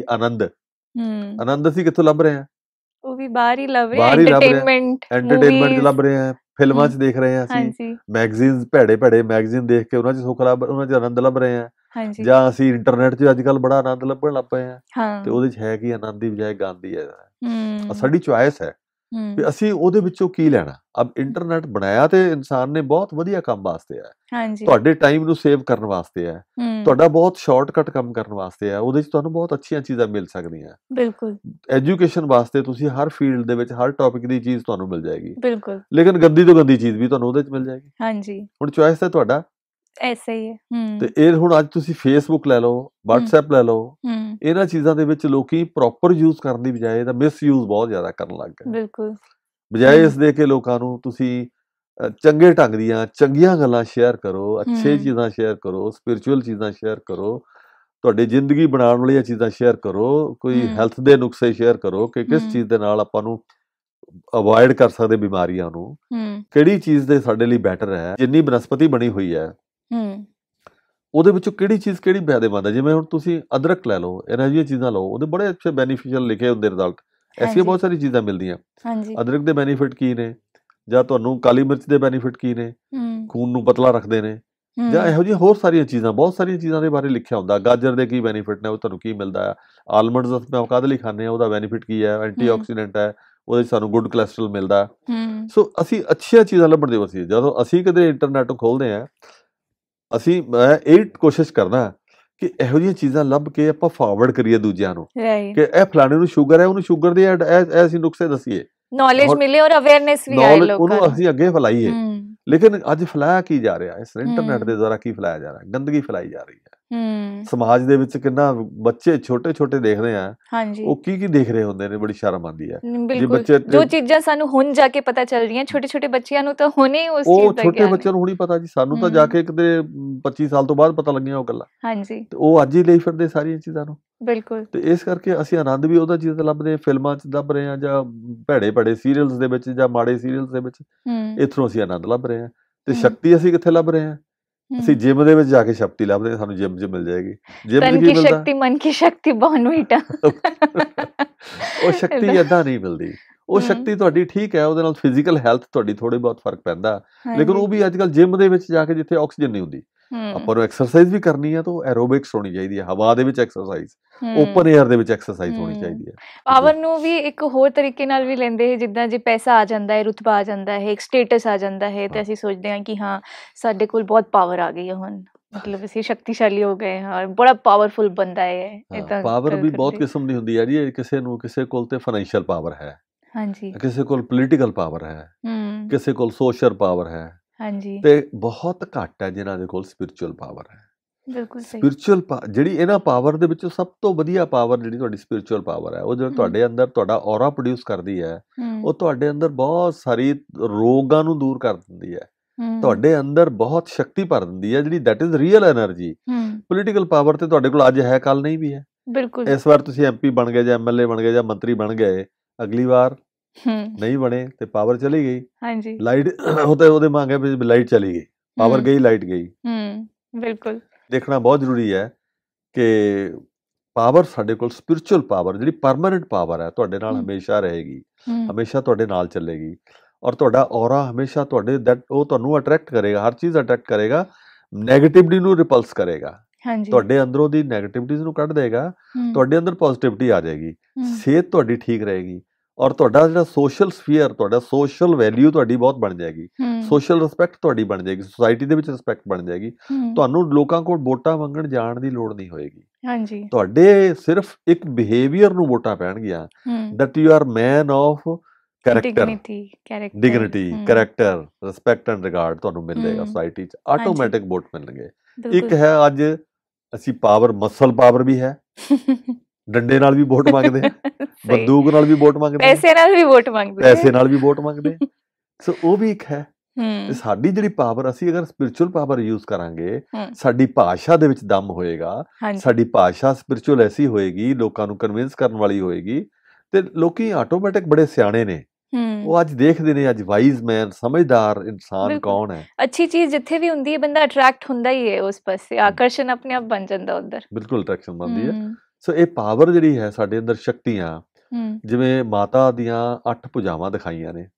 ਆਨੰਦ ਅਸੀਂ ਕਿੱਥੋਂ ਲੱਭ ਰਹੇ ਹਾਂ? ਉਹ ਵੀ ਬਾਹਰ ਹੀ ਲੱਭ ਰਹੇ ਹਾਂ। ਐਂਟਰਟੇਨਮੈਂਟ 'ਚ ਲੱਭ ਰਹੇ ਹਾਂ, ਫਿਲਮਾਂ 'ਚ ਦੇਖ ਰਹੇ ਹਾਂ ਅਸੀਂ, ਮੈਗਜ਼ੀਨ, ਭੈੜੇ ਮੈਗਜ਼ੀਨ ਦੇਖ ਕੇ ਉਹਨਾਂ 'ਚ ਸੁੱਖ ਉਹਨਾਂ 'ਚ ਆਨੰਦ ਲੱਭ ਰਹੇ ਹਾਂ। ਜਾਂ ਅਸੀਂ ਇੰਟਰਨੈਟ 'ਚ ਅੱਜ ਕੱਲ ਬੜਾ ਆਨੰਦ ਲੱਭਣ ਲੱਗ ਪਏ ਹਾਂ। ਤੇ ਉਹਦੇ 'ਚ ਹੈ ਕੀ? ਆਨੰਦ ਦੀ ਬਜਾਏ ਗੰਦ ਹੀ ਹੈ। ਸਾਡੀ ਚੁਆਇਸ ਹੈ ਵੀ ਅਸੀਂ ਉਹਦੇ ਵਿੱਚੋਂ ਕੀ ਲੈਣਾ। ਅਬ ਇੰਟਰਨੈਟ ਬਣਾਇਆ ਤੇ ਇਨਸਾਨ ਨੇ ਬਹੁਤ ਵਧੀਆ ਕੰਮ ਵਾਸਤੇ ਹੈ। ਤੁਹਾਡੇ ਟਾਈਮ ਨੂੰ ਸੇਵ ਕਰਨ ਵਾਸਤੇ ਹੈ, ਤੁਹਾਡਾ ਬਹੁਤ ਸ਼ਾਰਟਕਟ ਕੰਮ ਕਰਨ ਵਾਸਤੇ ਹੈ। ਉਹਦੇ 'ਚ ਤੁਹਾਨੂੰ ਬਹੁਤ ਅੱਛੀਆਂ ਚੀਜ਼ਾਂ ਮਿਲ ਸਕਦੀਆਂ। ਬਿਲਕੁਲ। ਐਜੂਕੇਸ਼ਨ ਵਾਸਤੇ ਤੁਸੀਂ ਹਰ ਫੀਲਡ ਦੇ ਵਿੱਚ ਹਰ ਟੌਪਿਕ ਦੀ ਚੀਜ਼ ਤੁਹਾਨੂੰ ਮਿਲ ਜਾਏਗੀ। ਬਿਲਕੁਲ। ਲੇਕਿਨ ਗੰਦੀ ਤੋਂ ਗੰਦੀ ਚੀਜ਼ ਵੀ ਤੁਹਾਨੂੰ ਉਹਦੇ 'ਚ ਮਿਲ ਜਾਏਗੀ। ਹੁਣ ਚੁਆਇਸ ਹੈ ਤੁਹਾਡਾ। ਐਸਾ ਹੀ ਹੈ। ਤੇ ਇਹ ਹੁਣ ਅੱਜ ਤੁਸੀਂ ਫੇਸਬੁੱਕ ਲੈ ਲਓ, WhatsApp ਲੈ ਲਓ, ਇਹਨਾਂ ਚੀਜ਼ਾਂ ਦੇ ਵਿੱਚ ਲੋਕੀ ਪ੍ਰੋਪਰ ਯੂਜ਼ ਕਰਨ ਦੀ ਬਜਾਏ ਇਹਦਾ ਮਿਸਯੂਜ਼ ਬਹੁਤ ਜ਼ਿਆਦਾ ਕਰਨ ਲੱਗ ਗਏ। ਬਿਲਕੁਲ। ਬਜਾਏ ਇਸ ਦੇ ਕੇ ਲੋਕਾਂ ਨੂੰ ਤੁਸੀਂ ਚੰਗੇ ਢੰਗ ਦੀਆਂ ਚੰਗੀਆਂ ਗੱਲਾਂ ਸ਼ੇਅਰ ਕਰੋ, ਅੱਛੇ ਚੀਜ਼ਾਂ ਸ਼ੇਅਰ ਕਰੋ, ਸਪਿਰਿਚੁਅਲ ਚੀਜ਼ਾਂ ਸ਼ੇਅਰ ਕਰੋ, ਤੁਹਾਡੀ ਜ਼ਿੰਦਗੀ ਬਣਾਉਣ ਵਾਲੀਆਂ ਚੀਜ਼ਾਂ ਸ਼ੇਅਰ ਕਰੋ, ਕੋਈ ਹੈਲਥ ਦੇ ਨੁਸਖੇ ਸ਼ੇਅਰ ਕਰੋ ਕਿ ਕਿਸ ਚੀਜ਼ ਦੇ ਨਾਲ ਆਪਾਂ ਨੂੰ ਅਵੋਇਡ ਕਰ ਸਕਦੇ ਬਿਮਾਰੀਆਂ ਨੂੰ, ਕਿਹੜੀ ਚੀਜ਼ ਦੇ ਸਾਡੇ ਲਈ ਬੈਟਰ ਹੈ। ਜਿੰਨੀ ਬਨਸਪਤੀ ਬਣੀ ਹੋਈ ਹੈ ਉਹਦੇ ਵਿੱਚੋਂ ਕਿਹੜੀ ਚੀਜ਼ ਕਿਹੜੀ ਫਾਇਦੇਮੰਦ ਹੈ। ਜਿਵੇਂ ਹੁਣ ਤੁਸੀਂ ਅਦਰਕ ਲੈ ਲਓ, ਇਹਨਾਂ ਜਿਹੀਆਂ ਚੀਜ਼ਾਂ ਲਓ, ਉਹਦੇ ਬੜੇ ਅੱਛੇ ਬੈਨੀਫੀਸ਼ੀਅਲ ਲਿਖੇ ਹੁੰਦੇ ਰਿਜ਼ਲਟ। ਐਸੀਆਂ ਬਹੁਤ ਸਾਰੀ ਚੀਜ਼ਾਂ ਮਿਲਦੀਆਂ। ਅਦਰਕ ਦੇ ਬੈਨੀਫਿਟ ਕੀ ਨੇ, ਜਾਂ ਤੁਹਾਨੂੰ ਕਾਲੀ ਮਿਰਚ ਦੇ ਬੈਨੀਫਿਟ ਕੀ ਨੇ, ਖੂਨ ਨੂੰ ਪਤਲਾ ਰੱਖਦੇ ਨੇ, ਜਾਂ ਇਹੋ ਜਿਹੀਆਂ ਹੋਰ ਸਾਰੀਆਂ ਚੀਜ਼ਾਂ, ਬਹੁਤ ਸਾਰੀਆਂ ਚੀਜ਼ਾਂ ਦੇ ਬਾਰੇ ਲਿਖਿਆ ਹੁੰਦਾ। ਗਾਜਰ ਦੇ ਕੀ ਬੈਨੀਫਿਟ ਨੇ, ਉਹ ਤੁਹਾਨੂੰ ਕੀ ਮਿਲਦਾ ਹੈ। ਆਲਮੰਡਸ ਆਪਾਂ ਕਾਹਦੇ ਲਈ ਖਾਂਦੇ ਹਾਂ, ਉਹਦਾ ਬੈਨੀਫਿਟ ਕੀ ਹੈ, ਐਂਟੀਆਕਸੀਡੈਂਟ ਹੈ, ਉਹਦੇ 'ਚ ਸਾਨੂੰ ਗੁੱਡ ਕੋਲੈਸਟਰੋਲ ਮਿਲਦਾ। ਸੋ ਅਸੀਂ ਅੱਛੀਆਂ ਚੀਜ਼ਾਂ ਲੱਭਣ ਦੇ ਵਸੀਲੇ, ਜਦੋਂ ਅਸੀਂ ਕਦੇ ਇੰਟਰਨੈਟ ਖੋਲ੍ਹਦੇ ਹਾਂ, ਮੈਂ ਇਹ ਕੋਸ਼ਿਸ਼ ਕਰਦਾ ਕਿ ਇਹੋ ਜਿਹੀਆਂ ਚੀਜ਼ਾਂ ਲੱਭ ਕੇ ਆਪਾਂ ਫਾਰਵਰਡ ਕਰੀਏ ਦੂਜਿਆਂ ਨੂੰ, ਕਿ ਇਹ ਫਲਾਣੇ ਨੂੰ ਸ਼ੂਗਰ ਹੈ, ਉਹਨੂੰ ਸ਼ੂਗਰ ਦੇ ਅਸੀਂ ਨੁਕਸੇ ਦੱਸੀਏ, ਨੌਲੇਜ ਮਿਲੇ ਔਰ ਅਵੇਅਰਨੈਸ ਵੀ ਆਏ ਲੋਕਾਂ ਨੂੰ, ਉਹਨੂੰ ਅਸੀਂ ਅੱਗੇ ਫੈਲਾਈਏ। ਲੇਕਿਨ ਅੱਜ ਫੈਲਾਇਆ ਕੀ ਜਾ ਰਿਹਾ? ਇਸ ਇੰਟਰਨੈਟ ਦੇ ਦੁਆਰਾ ਕੀ ਫੈਲਾਇਆ ਜਾ ਰਿਹਾ? ਗੰਦਗੀ ਫੈਲਾਈ ਜਾ ਰਹੀ ਹੈ। ਸਮਾਜ ਦੇ ਵਿੱਚ ਕਿੰਨਾ ਬੱਚੇ ਛੋਟੇ ਦੇਖਦੇ ਆ, ਉਹ ਕੀ ਦੇਖ ਰਹੇ ਹੁੰਦੇ ਨੇ, ਬੜੀ ਸ਼ਰਮ ਆਉਂਦੀ ਹੈ। ਜੋ ਚੀਜ਼ਾਂ ਸਾਨੂੰ ਹੁਣ ਜਾ ਕੇ ਪਤਾ ਚੱਲ ਰਹੀਆਂ, ਛੋਟੇ ਬੱਚਿਆਂ ਨੂੰ ਤਾਂ ਹੁਣੇ ਉਸ ਚੀਜ਼ ਦਾ ਛੋਟੇ ਬੱਚਿਆਂ ਨੂੰ ਹੁਣੀ ਪਤਾ ਜੀ। ਸਾਨੂੰ ਤਾਂ ਜਾ ਕੇ ਕਿਤੇ 25 ਸਾਲ ਤੋਂ ਬਾਅਦ ਪਤਾ ਲੱਗੀਆਂ ਉਹ ਗੱਲਾਂ। ਤੇ ਉਹ ਅੱਜ ਹੀ ਲਈ ਫਿਰਦੇ ਸਾਰੀਆਂ ਚੀਜ਼ਾਂ ਨੂੰ। ਬਿਲਕੁਲ। ਤੇ ਇਸ ਕਰਕੇ ਅਸੀਂ ਆਨੰਦ ਵੀ ਉਹਦਾ ਚੀਜ਼ ਲੱਭਦੇ ਹਾਂ, ਫਿਲਮਾਂ 'ਚ ਲੱਭ ਰਹੇ ਹਾਂ, ਜਾਂ ਭੈੜੇ ਸੀਰੀਅਲਸ ਦੇ ਵਿੱਚ, ਜਾਂ ਮਾੜੇ ਸੀਰੀਅਲਸ ਦੇ ਵਿੱਚ। ਇੱਥੋਂ ਅਸੀਂ ਆਨੰਦ ਲੱਭ ਰਹੇ ਹਾਂ। ਤੇ ਸ਼ਕਤੀ ਅਸੀਂ ਕਿੱਥੇ ਲੱਭ ਰਹੇ ਹਾਂ? ਅਸੀਂ ਜਿਮ ਦੇ ਵਿੱਚ ਜਾ ਕੇ ਸ਼ਕਤੀ ਲੱਭਦੇ ਹਾਂ, ਸਾਨੂੰ ਜਿਮ 'ਚ ਮਿਲ ਜਾਏਗੀ। ਜਿਮ 'ਚ ਕੀ ਮਿਲਦਾ? ਮਨ ਕੀ ਸ਼ਕਤੀ ਬੋਨਵੀਟਾ। ਉਹ ਸ਼ਕਤੀ ਏਦਾਂ ਨਹੀਂ ਮਿਲਦੀ। ਉਹ ਸ਼ਕਤੀ ਤੁਹਾਡੀ ਠੀਕ ਹੈ, ਉਹਦੇ ਨਾਲ ਫਿਜ਼ੀਕਲ ਹੈਲਥ ਤੁਹਾਡੀ ਥੋੜੀ ਬਹੁਤ ਫਰਕ ਪੈਂਦਾ, ਲੇਕਿਨ ਉਹ ਵੀ ਅੱਜ ਕੱਲ੍ਹ ਜਿਮ ਦੇ ਵਿੱਚ ਜਾ ਕੇ ਜਿੱਥੇ ਆਕਸੀਜਨ ਨਹੀਂ ਹੁੰਦੀ, ਆਪਾਂ ਨੂੰ ਐਕਸਰਸਾਈਜ਼ ਵੀ ਕਰਨੀ ਹੈ ਤਾਂ ਉਹ ਐਰੋਬਿਕਸ ਹੋਣੀ ਚਾਹੀਦੀ ਹੈ, ਹਵਾ ਦੇ ਵਿੱਚ ਐਕਸਰਸਾਈਜ਼, ਓਪਨ ਏਅਰ ਦੇ ਵਿੱਚ ਐਕਸਰਸਾਈਜ਼ ਹੋਣੀ ਚਾਹੀਦੀ ਹੈ। ਪਾਵਰ ਨੂੰ ਵੀ ਇੱਕ ਹੋਰ ਤਰੀਕੇ ਨਾਲ ਵੀ ਲੈਂਦੇ ਹੈ, ਜਿੱਦਾਂ ਜੇ ਪੈਸਾ ਆ ਜਾਂਦਾ ਹੈ, ਰੁਤਬਾ ਆ ਜਾਂਦਾ ਹੈ, ਇੱਕ ਸਟੇਟਸ ਆ ਜਾਂਦਾ ਹੈ, ਤੇ ਅਸੀਂ ਸੋਚਦੇ ਹਾਂ ਕਿ ਹਾਂ ਸਾਡੇ ਕੋਲ ਬਹੁਤ ਪਾਵਰ ਆ ਗਈ ਹੈ ਹੁਣ, ਮਤਲਬ ਅਸੀਂ ਸ਼ਕਤੀਸ਼ਾਲੀ ਹੋ ਗਏ ਹਾਂ, ਬੜਾ ਪਾਵਰਫੁਲ ਬੰਦਾ ਹੈ। ਪਾਵਰ ਵੀ ਬਹੁਤ ਕਿਸਮ ਦੀ ਹੁੰਦੀ ਹੈ ਜੀ। ਕਿਸੇ ਕੋਲ ਤੇ ਫਾਈਨੈਂਸ਼ੀਅਲ ਪਾਵਰ ਹੈ, ਕਿਸੇ ਕੋਲ ਪੋਲੀਟੀਕਲ ਪਾਵਰ ਹੈ, ਕਿਸੇ ਕੋਲ ਸੋਸ਼ਲ ਪਾਵਰ ਹੈ, ਤੇ ਬਹੁਤ ਘੱਟ ਹੈ ਜਿਨ੍ਹਾਂ ਦੇ ਕੋਲ ਸਪਿਰਿਚੁਅਲ ਪਾਵਰ ਹੈ। ਸਪਿਰਿਚੁਅਲ ਜਿਹੜੀ ਇਹਨਾਂ ਪਾਵਰ ਦੇ ਵਿੱਚੋਂ ਸਭ ਤੋਂ ਵਧੀਆ ਪਾਵਰ ਜਿਹੜੀ ਤੁਹਾਡੀ ਸਪਿਰਿਚੁਅਲ ਪਾਵਰ ਹੈ, ਉਹ ਜਿਹੜਾ ਤੁਹਾਡੇ ਅੰਦਰ ਤੁਹਾਡਾ ਔਰਾ ਪ੍ਰੋਡਿਊਸ ਕਰਦੀ ਹੈ, ਉਹ ਤੁਹਾਡੇ ਅੰਦਰ ਬਹੁਤ ਸਾਰੀ ਰੋਗਾਂ ਨੂੰ ਦੂਰ ਕਰ ਦਿੰਦੀ ਹੈ, ਤੁਹਾਡੇ ਅੰਦਰ ਬਹੁਤ ਸ਼ਕਤੀ ਭਰ ਦਿੰਦੀ ਹੈ, ਜਿਹੜੀ that is real energy. Political power ਤੇ ਤੁਹਾਡੇ ਕੋਲ ਅੱਜ ਹੈ, ਕੱਲ ਨਹੀਂ ਵੀ ਹੈ। ਬਿਲਕੁਲ ਇਸ ਵਾਰ ਤੁਸੀਂ MP ਬਣ ਗਏ ਜਾਂ MLA ਬਣ ਗਏ ਜਾਂ ਮੰਤਰੀ ਬਣ ਗਏ, ਅਗਲੀ ਵਾਰ ਨਹੀਂ ਬਣੇ ਤੇ ਪਾਵਰ ਚਲੀ ਗਈ। ਹਾਂਜੀ ਲਾਈਟ ਉਹਦੇ ਮੰਗੇ ਵੀ ਲਾਈਟ ਚਲੀ ਗਈ, ਪਾਵਰ ਗਈ, ਲਾਈਟ ਗਈ। ਬਿਲਕੁਲ ਦੇਖਣਾ ਬਹੁਤ ਜ਼ਰੂਰੀ ਹੈ ਕਿ ਪਾਵਰ ਸਾਡੇ ਕੋਲ ਸਪਿਰਿਚੁਅਲ ਪਾਵਰ ਜਿਹੜੀ ਪਰਮਾਨੈਂਟ ਪਾਵਰ ਹੈ ਤੁਹਾਡੇ ਨਾਲ ਹਮੇਸ਼ਾ ਰਹੇਗੀ, ਹਮੇਸ਼ਾ ਤੁਹਾਡੇ ਨਾਲ ਚੱਲੇਗੀ, ਔਰ ਤੁਹਾਡਾ ਔਰਾ ਹਮੇਸ਼ਾ ਉਹ ਤੁਹਾਨੂੰ ਅਟਰੈਕਟ ਕਰੇਗਾ, ਹਰ ਚੀਜ਼ ਅਟਰੈਕਟ ਕਰੇਗਾ, ਨੈਗੇਟਿਵਿਟੀ ਨੂੰ ਰਿਪਲਸ ਕਰੇਗਾ, ਤੁਹਾਡੇ ਅੰਦਰੋਂ ਦੀ ਨੈਗੇਟਿਵਿਟੀਜ਼ ਨੂੰ ਕੱਢ ਦੇਗਾ, ਤੁਹਾਡੇ ਅੰਦਰ ਪੋਜ਼ਿਟਿਵਿਟੀ ਆ ਜਾਏਗੀ, ਸਿਹਤ ਤੁਹਾਡੀ ਠੀਕ ਰਹੇਗੀ, ਔਰ ਤੁਹਾਡਾ ਜਿਹੜਾ ਸੋਸ਼ਲ ਸਫੀਅਰ, ਤੁਹਾਡਾ ਸੋਸ਼ਲ ਵੈਲਿਊ ਤੁਹਾਡੀ ਬਹੁਤ ਬਣ ਜਾਏਗੀ, ਸੋਸ਼ਲ ਰਿਸਪੈਕਟ ਤੁਹਾਡੀ ਬਣ ਜਾਏਗੀ, ਸੁਸਾਇਟੀ ਦੇ ਵਿੱਚ ਰਿਸਪੈਕਟ ਬਣ ਜਾਏਗੀ। ਤੁਹਾਨੂੰ ਲੋਕਾਂ ਕੋਲ ਵੋਟਾਂ ਮੰਗਣ ਜਾਣ ਦੀ ਲੋੜ ਨਹੀਂ ਹੋਏਗੀ। ਤੁਹਾਡੇ ਸਿਰਫ ਇੱਕ ਬਿਹੇਵੀਅਰ ਨੂੰ ਵੋਟਾਂ ਪੈਣਗੀਆਂ, that you are man of dignity, character, respect and regard ਤੁਹਾਨੂੰ ਮਿਲੇਗਾ ਸੁਸਾਇਟੀ 'ਚ, ਆਟੋਮੈਟਿਕ ਵੋਟ ਮਿਲਣਗੇ। ਇੱਕ ਹੈ ਅੱਜ ਅਸੀਂ ਪਾਵਰ, ਮਸਲ ਪਾਵਰ ਵੀ ਹੈ, ਡੰਡੇ ਨਾਲ ਵੀ ਵੋਟ ਮੰਗਦੇ ਆ, ਬੰਦੂਕ ਨਾਲ ਵੀ ਵੋਟ ਮੰਗਦੇ, ਪੈਸੇ ਨਾਲ ਵੀ ਵੋਟ ਮੰਗਦੇ, ਸੋ ਉਹ ਵੀ ਇੱਕ ਹੈ। ਤੇ ਸਾਡੀ ਜਿਹੜੀ ਪਾਵਰ, ਅਸੀਂ ਅਗਰ ਸਪਿਰਿਚੁਅਲ ਪਾਵਰ ਯੂਜ਼ ਕਰਾਂਗੇ, ਸਾਡੀ ਭਾਸ਼ਾ ਦੇ ਵਿੱਚ ਦਮ ਹੋਏਗਾ, ਸਾਡੀ ਭਾਸ਼ਾ ਸਪਿਰਿਚੁਅਲ ਐਸੀ ਹੋਏਗੀ, ਲੋਕਾਂ ਨੂੰ ਕਨਵਿੰਸ ਕਰਨ ਵਾਲੀ ਹੋਏਗੀ, ਤੇ ਲੋਕੀ ਆਟੋਮੈਟਿਕ ਬੜੇ ਸਿਆਣੇ ਨੇ, ਉਹ ਅੱਜ ਦੇਖਦੇ ਨੇ ਅੱਜ ਵਾਈਜ਼ ਮੈਨ, ਸਮਝਦਾਰ ਇਨਸਾਨ ਕੌਣ ਹੈ। ਅੱਛੀ ਚੀਜ਼ ਜਿੱਥੇ ਵੀ ਹੁੰਦੀ ਹੈ ਬੰਦਾ ਅਟਰੈਕਟ ਹੁੰਦਾ ਹੀ ਹੈ ਉਸ ਪਾਸੇ, ਆਕਰਸ਼ਣ ਆਪਣੇ ਆਪ ਬਣ ਜਾਂਦਾ ਉਧਰ, ਬਿਲਕੁਲ ਅਟਰੈਕਸ਼ਨ ਬਣਦੀ ਹੈ। ਸੋ ਇਹ ਪਾਵਰ ਜਿਹੜੀ ਹੈ ਸਾਡੇ ਅੰਦਰ, ਸ਼ਕਤੀਆਂ, ਜਿਵੇਂ ਮਾਤਾ ਦੀਆਂ 8 ਭੁਜਾਵਾਂ ਦਿਖਾਈਆਂ ਨੇ,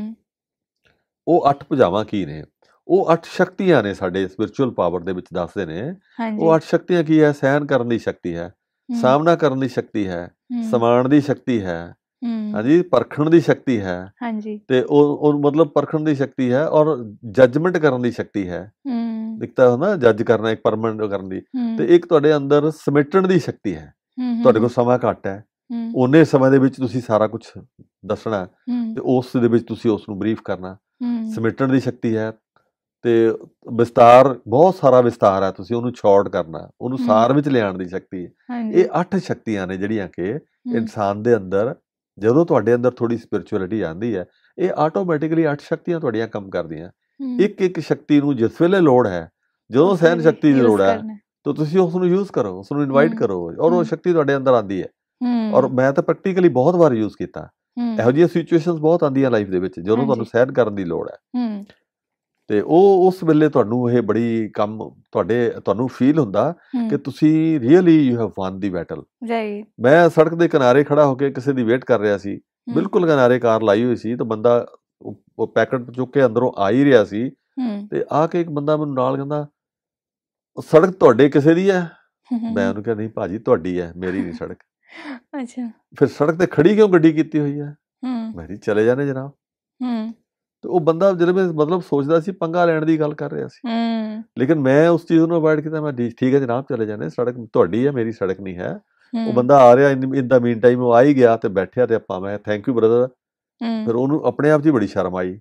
ਉਹ 8 ਭੁਜਾਵਾਂ ਕੀ ਨੇ? ਉਹ 8 ਸ਼ਕਤੀਆਂ ਨੇ ਸਾਡੇ ਸਪਿਰਿਚੁਅਲ ਪਾਵਰ ਦੇ ਵਿੱਚ ਦੱਸਦੇ ਨੇ। ਉਹ 8 ਸ਼ਕਤੀਆਂ ਕੀ ਹੈ? ਸਹਿਨ ਕਰਨ ਦੀ ਸ਼ਕਤੀ ਹੈ, ਸਾਹਮਣਾ ਕਰਨ ਦੀ ਸ਼ਕਤੀ ਹੈ, ਸਮਾਉਣ ਦੀ ਸ਼ਕਤੀ ਹੈ, ਹਾਂਜੀ, ਪਰਖਣ ਦੀ ਸ਼ਕਤੀ ਹੈ, ਤੇ ਉਹ ਮਤਲਬ ਪਰਖਣ ਦੀ ਸ਼ਕਤੀ ਹੈ, ਔਰ ਜੱਜਮੈਂਟ ਕਰਨ ਦੀ ਸ਼ਕਤੀ ਹੈ। ਇੱਕ ਤਾਂ ਨਾ ਜੱਜ ਕਰਨਾ, ਇੱਕ ਪਰਮਨੈਂਟ ਕਰਨ ਦੀ, ਤੇ ਇੱਕ ਤੁਹਾਡੇ ਅੰਦਰ ਸਮੇਟਣ ਦੀ ਸ਼ਕਤੀ ਹੈ। ਤੁਹਾਡੇ ਕੋਲ ਸਮਾਂ ਘੱਟ ਹੈ, ਉਹਨੇ ਸਮੇਂ ਦੇ ਵਿੱਚ ਤੁਸੀਂ ਸਾਰਾ ਕੁਝ ਦੱਸਣਾ, ਤੇ ਉਸ ਦੇ ਵਿੱਚ ਤੁਸੀਂ ਉਸ ਨੂੰ ਬਰੀਫ ਕਰਨਾ, ਸਮੇਟਣ ਦੀ ਸ਼ਕਤੀ ਹੈ। ਤੇ ਵਿਸਤਾਰ, ਬਹੁਤ ਸਾਰਾ ਵਿਸਤਾਰ ਹੈ, ਤੁਸੀਂ ਉਹਨੂੰ ਸ਼ਾਰਟ ਕਰਨਾ, ਉਹਨੂੰ ਸਾਰ ਵਿੱਚ ਲਿਆਉਣ ਦੀ ਸ਼ਕਤੀ ਹੈ। ਇਹ 8 ਸ਼ਕਤੀਆਂ ਨੇ ਜਿਹੜੀਆਂ ਕਿ ਇਨਸਾਨ ਦੇ ਅੰਦਰ, ਜਦੋਂ ਤੁਹਾਡੇ ਅੰਦਰ ਥੋੜੀ ਸਪਿਰਿਚੁਅਲਿਟੀ ਆਉਂਦੀ ਹੈ, ਇਹ ਆਟੋਮੈਟਿਕਲੀ 8 ਸ਼ਕਤੀਆਂ ਤੁਹਾਡੀਆਂ ਕੰਮ ਕਰਦੀਆਂ। ਇੱਕ ਸ਼ਕਤੀ ਨੂੰ ਜਿਸ ਵੇਲੇ ਲੋੜ ਹੈ, ਜਦੋਂ ਸਹਿਨ ਸ਼ਕਤੀ ਦੀ ਲੋੜ ਹੈ, ਤਾਂ ਤੁਸੀਂ ਉਸ ਨੂੰ ਯੂਜ਼ ਕਰੋ, ਉਸ ਨੂੰ ਇਨਵਾਈਟ ਕਰੋ, ਔਰ ਉਹ ਸ਼ਕਤੀ ਤੁਹਾਡੇ ਅੰਦਰ ਆਉਂਦੀ ਹੈ। ਔਰ ਮੈਂ ਤਾਂ ਪ੍ਰੈਕਟੀਕਲੀ ਬਹੁਤ ਵਾਰ ਯੂਜ਼ ਕੀਤਾ। ਇਹੋ ਜਿਹੀਆਂ ਸਿਚੁਏਸ਼ਨਸ ਬਹੁਤ ਆਉਂਦੀਆਂ ਲਾਈਫ ਦੇ ਵਿੱਚ, ਜਦੋਂ ਤੁਹਾਨੂੰ ਸਹਿਨ ਕਰਨ ਦੀ ਲੋੜ ਹੈ, ਤੇ ਉਹ ਉਸ ਵੇਲੇ ਤੁਹਾਨੂੰ ਇਹ ਬੜੀ ਕੰਮ ਤੁਹਾਨੂੰ ਫੀਲ ਹੁੰਦਾ ਕਿ ਤੁਸੀਂ really you have won the battle. ਮੈਂ ਸੜਕ ਦੇ ਕਿਨਾਰੇ ਖੜਾ ਹੋ ਕੇ ਕਿਸੇ ਦੀ ਵੇਟ ਕਰ ਰਿਹਾ ਸੀ, ਬਿਲਕੁਲ ਕਿਨਾਰੇ ਕਾਰ ਲਾਈ ਹੋਈ ਸੀ, ਤੇ ਬੰਦਾ ਉਹ ਪੈਕਟ ਚੁੱਕ ਕੇ ਅੰਦਰੋਂ ਆ ਹੀ ਰਿਹਾ ਸੀ, ਤੇ ਆ ਕੇ ਇੱਕ ਬੰਦਾ ਮੈਨੂੰ ਨਾਲ ਕਹਿੰਦਾ, ਸੜਕ ਤੁਹਾਡੇ ਕਿਸੇ ਦੀ ਹੈ? ਮੈਂ ਉਹਨੂੰ ਕਿਹਾ, ਨਹੀਂ ਭਾਜੀ, ਤੁਹਾਡੀ ਹੈ, ਮੇਰੀ ਨਹੀਂ ਸੜਕ। ਫਿਰ ਸੜਕ ਤੇ ਖੜੀ ਕਿਉਂ ਗੱਡੀ ਕੀਤੀ ਹੋਈ ਹੈ? ਮੈਂ ਜੀ ਚਲੇ ਜਾਣੇ ਜਨਾਬ। ਤੇ ਉਹ ਬੰਦਾ ਜਦੋਂ ਮਤਲਬ ਸੋਚਦਾ ਸੀ, ਪੰਗਾ ਲੈਣ ਦੀ ਗੱਲ ਕਰ ਰਿਹਾ ਸੀ, ਲੇਕਿਨ ਮੈਂ ਉਸ ਚੀਜ਼ ਨੂੰ ਅਵੋਇਡ ਕੀਤਾ। ਮੈਂ ਠੀਕ ਹੈ ਜਨਾਬ, ਚਲੇ ਜਾਣੇ, ਸੜਕ ਤੁਹਾਡੀ ਹੈ, ਮੇਰੀ ਸੜਕ ਨਹੀਂ ਹੈ। ਉਹ ਬੰਦਾ ਆ ਰਿਹਾ, ਇਨ ਦਾ ਮੀਨ ਟਾਈਮ ਉਹ ਆ ਹੀ ਗਿਆ, ਤੇ ਬੈਠਿਆ, ਤੇ ਆਪਾਂ, ਮੈਂ ਥੈਂਕ ਯੂ ਬ੍ਰਦਰ। ਫਿਰ ਉਹਨੂੰ ਆਪਣੇ ਆਪ 'ਚ ਬੜੀ ਸ਼ਰਮ ਆਈ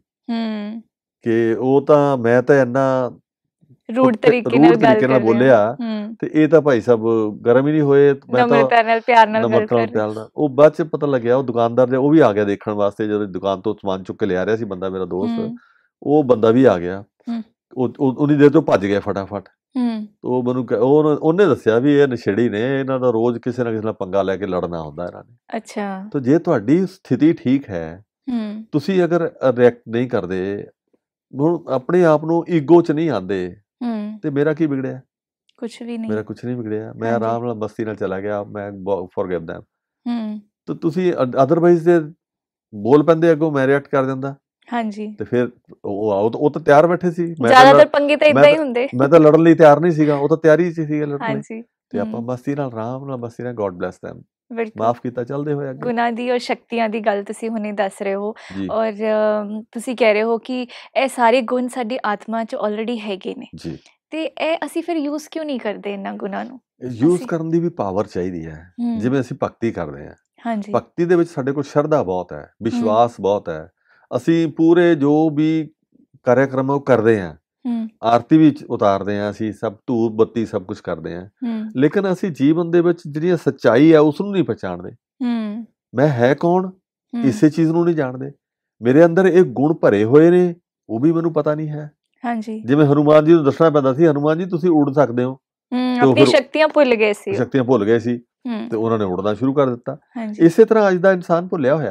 ਕਿ ਉਹ ਤਾਂ, ਮੈਂ ਤਾਂ ਇੰਨਾ ਰੂਡ ਤਰੀਕੇ ਨਾਲ ਬੋਲਿਆ, ਤੇ ਇਹ ਤਾਂ ਭਾਈ ਸਾਹਿਬ ਗਰਮ ਹੀ ਨਹੀਂ ਹੋਏ। ਮੈਂ ਤਾਂ ਪਿਆਰ ਨਾਲ, ਉਹ ਬਾਅਦ 'ਚ ਪਤਾ ਲੱਗਿਆ, ਉਹ ਦੁਕਾਨਦਾਰ ਉਹ ਵੀ ਆ ਗਿਆ ਦੇਖਣ ਵਾਸਤੇ, ਜਦੋਂ ਦੁਕਾਨ ਤੋਂ ਸਮਾਨ ਚੁੱਕ ਕੇ ਲਿਆ ਰਿਹਾ ਸੀ ਬੰਦਾ, ਮੇਰਾ ਦੋਸਤ, ਉਹ ਬੰਦਾ ਵੀ ਆ ਗਿਆ। ਉਹਨੀ ਦੇਰ ਤੋਂ ਭੱਜ ਗਿਆ ਫਟਾਫਟ। ਉਹ ਮੈਨੂੰ ਉਹਨੇ ਦੱਸਿਆ ਵੀ ਇਹ ਨਸ਼ੇੜੀ ਨੇ, ਇਹਨਾਂ ਦਾ ਰੋਜ਼ ਕਿਸੇ ਨਾ ਕਿਸੇ ਨਾਲ ਪੰਗਾ ਲੈ ਕੇ ਲੜਨਾ ਹੁੰਦਾ ਇਹਨਾਂ ਨੇ। ਅੱਛਾ, ਤਾਂ ਜੇ ਤੁਹਾਡੀ ਸਥਿਤੀ ਠੀਕ ਹੈ, ਤੁਸੀਂ ਅਗਰ ਰਿਐਕਟ ਨਹੀਂ ਕਰਦੇ, ਹੁਣ ਆਪਣੇ ਆਪ ਨੂੰ ਈਗੋ 'ਚ ਨਹੀਂ ਆਉਂਦੇ, ਤੇ ਮੇਰਾ ਕੀ ਵਿਗੜਿਆ? ਕੁਛ ਵੀ ਨਹੀਂ, ਮੇਰਾ ਕੁਛ ਨਹੀਂ ਵਿਗੜਿਆ। ਮੈਂ ਆਰਾਮ ਨਾਲ ਮਸਤੀ ਨਾਲ ਚਲਾ ਗਿਆ, ਮੈਂ ਫੋਰਗਿਵ ਦੈਮ। ਤੇ ਤੁਸੀਂ ਅਦਰਵਾਈਜ਼ ਦੇ ਬੋਲ ਪੈਂਦੇ ਅੱਗੋਂ, ਮੈਂ ਰਿਐਕਟ ਕਰ ਦਿੰਦਾ। ਤੇ ਫਿਰ ਉਹ ਤਾਂ ਤਿਆਰ ਬੈਠੇ ਸੀ, ਜ਼ਿਆਦਾਤਰ ਪੰਗੇ ਤਾਂ ਇਦਾਂ ਹੀ ਹੁੰਦੇ, ਮੈਂ ਤਾਂ ਲੜਨ ਲਈ ਤਿਆਰ ਨਹੀਂ ਸੀਗਾ, ਉਹ ਤਾਂ ਤਿਆਰੀ 'ਚ ਸੀਗਾ ਲੜਨ ਲਈ। ਤੇ ਆਪਾਂ ਮਸਤੀ ਨਾਲ, ਆਰਾਮ ਨਾਲ, ਮਸਤੀ ਨਾਲ, ਗੋਡ ਬਲੈਸ ਦੈਮ, ਮਾਫ ਕੀਤਾ, ਚੱਲਦੇ ਹੋਏ ਅੱਗੇ। ਗੁਣਾਂ ਦੀ ਔਰ ਸ਼ਕਤੀਆਂ ਦੀ ਗੱਲ ਤੁਸੀਂ ਹੁਣੇ ਦੱਸ ਰਹੇ ਹੋ, ਔਰ ਤੁਸੀਂ ਕਹਿ ਰਹੇ ਹੋ ਕਿ ਇਹ ਸਾਰੇ ਗੁਣ ਸਾਡੀ ਆਤਮਾ 'ਚ ਆਲਰੇਡੀ ਹੈਗੇ ਨੇ, ਤੇ ਇਹ ਅਸੀਂ ਫਿਰ ਯੂਜ਼ ਕਿਉਂ ਨਹੀਂ ਕਰਦੇ ਇਹਨਾਂ ਗੁਣਾਂ ਨੂੰ? ਯੂਜ਼ ਕਰਨ ਦੀ ਵੀ ਪਾਵਰ ਚਾਹੀਦੀ ਹੈ। ਜਿਵੇਂ ਅਸੀਂ ਭਗਤੀ ਕਰਦੇ ਹਾਂ, ਭਗਤੀ ਦੇ ਵਿੱਚ ਸਾਡੇ ਕੋਲ ਸ਼ਰਧਾ ਬਹੁਤ ਹੈ, ਵਿਸ਼ਵਾਸ ਬਹੁਤ ਹੈ, ਅਸੀਂ ਪੂਰੇ ਜੋ ਵੀ ਕਾਰਿਆਕ੍ਰਮ ਉਹ ਕਰਦੇ ਹਾਂ, ਆਰਤੀ ਵਿੱਚ ਉਤਾਰਦੇ ਹਾਂ, ਅਸੀਂ ਸਭ ਧੂਪ ਬੱਤੀ ਸਭ ਕੁਝ ਕਰਦੇ ਹਾਂ, ਲੇਕਿਨ ਅਸੀਂ ਜੀਵਨ ਦੇ ਵਿੱਚ ਜਿਹੜੀ ਸੱਚਾਈ ਹੈ ਉਸ ਨੂੰ ਨਹੀਂ ਪਛਾਣਦੇ। ਮੈਂ ਹੈ ਕੌਣ, ਇਸੇ ਚੀਜ਼ ਨੂੰ ਨਹੀਂ ਜਾਣਦੇ। ਮੇਰੇ ਅੰਦਰ ਇਹ ਗੁਣ ਭਰੇ ਹੋਏ ਨੇ, ਉਹ ਵੀ ਮੈਨੂੰ ਪਤਾ ਨਹੀਂ ਹੈ। ਜਿਵੇਂ ਹਨੂੰਮਾਨ ਜੀ ਨੂੰ ਦੱਸਣਾ ਪੈਂਦਾ ਸੀ, ਹਨੂੰਮਾਨ ਜੀ ਤੁਸੀਂ ਉੜ ਸਕਦੇ ਹੋ, ਆਪਣੀ ਸ਼ਕਤੀਆਂ ਭੁੱਲ ਗਏ ਸੀ, ਤੇ ਉਹਨਾਂ ਨੇ ਉੜਨਾ ਸ਼ੁਰੂ ਕਰ ਦਿੱਤਾ। ਇਸੇ ਤਰ੍ਹਾਂ ਅੱਜ ਦਾ ਇਨਸਾਨ ਭੁੱਲਿਆ ਹੋਇਆ,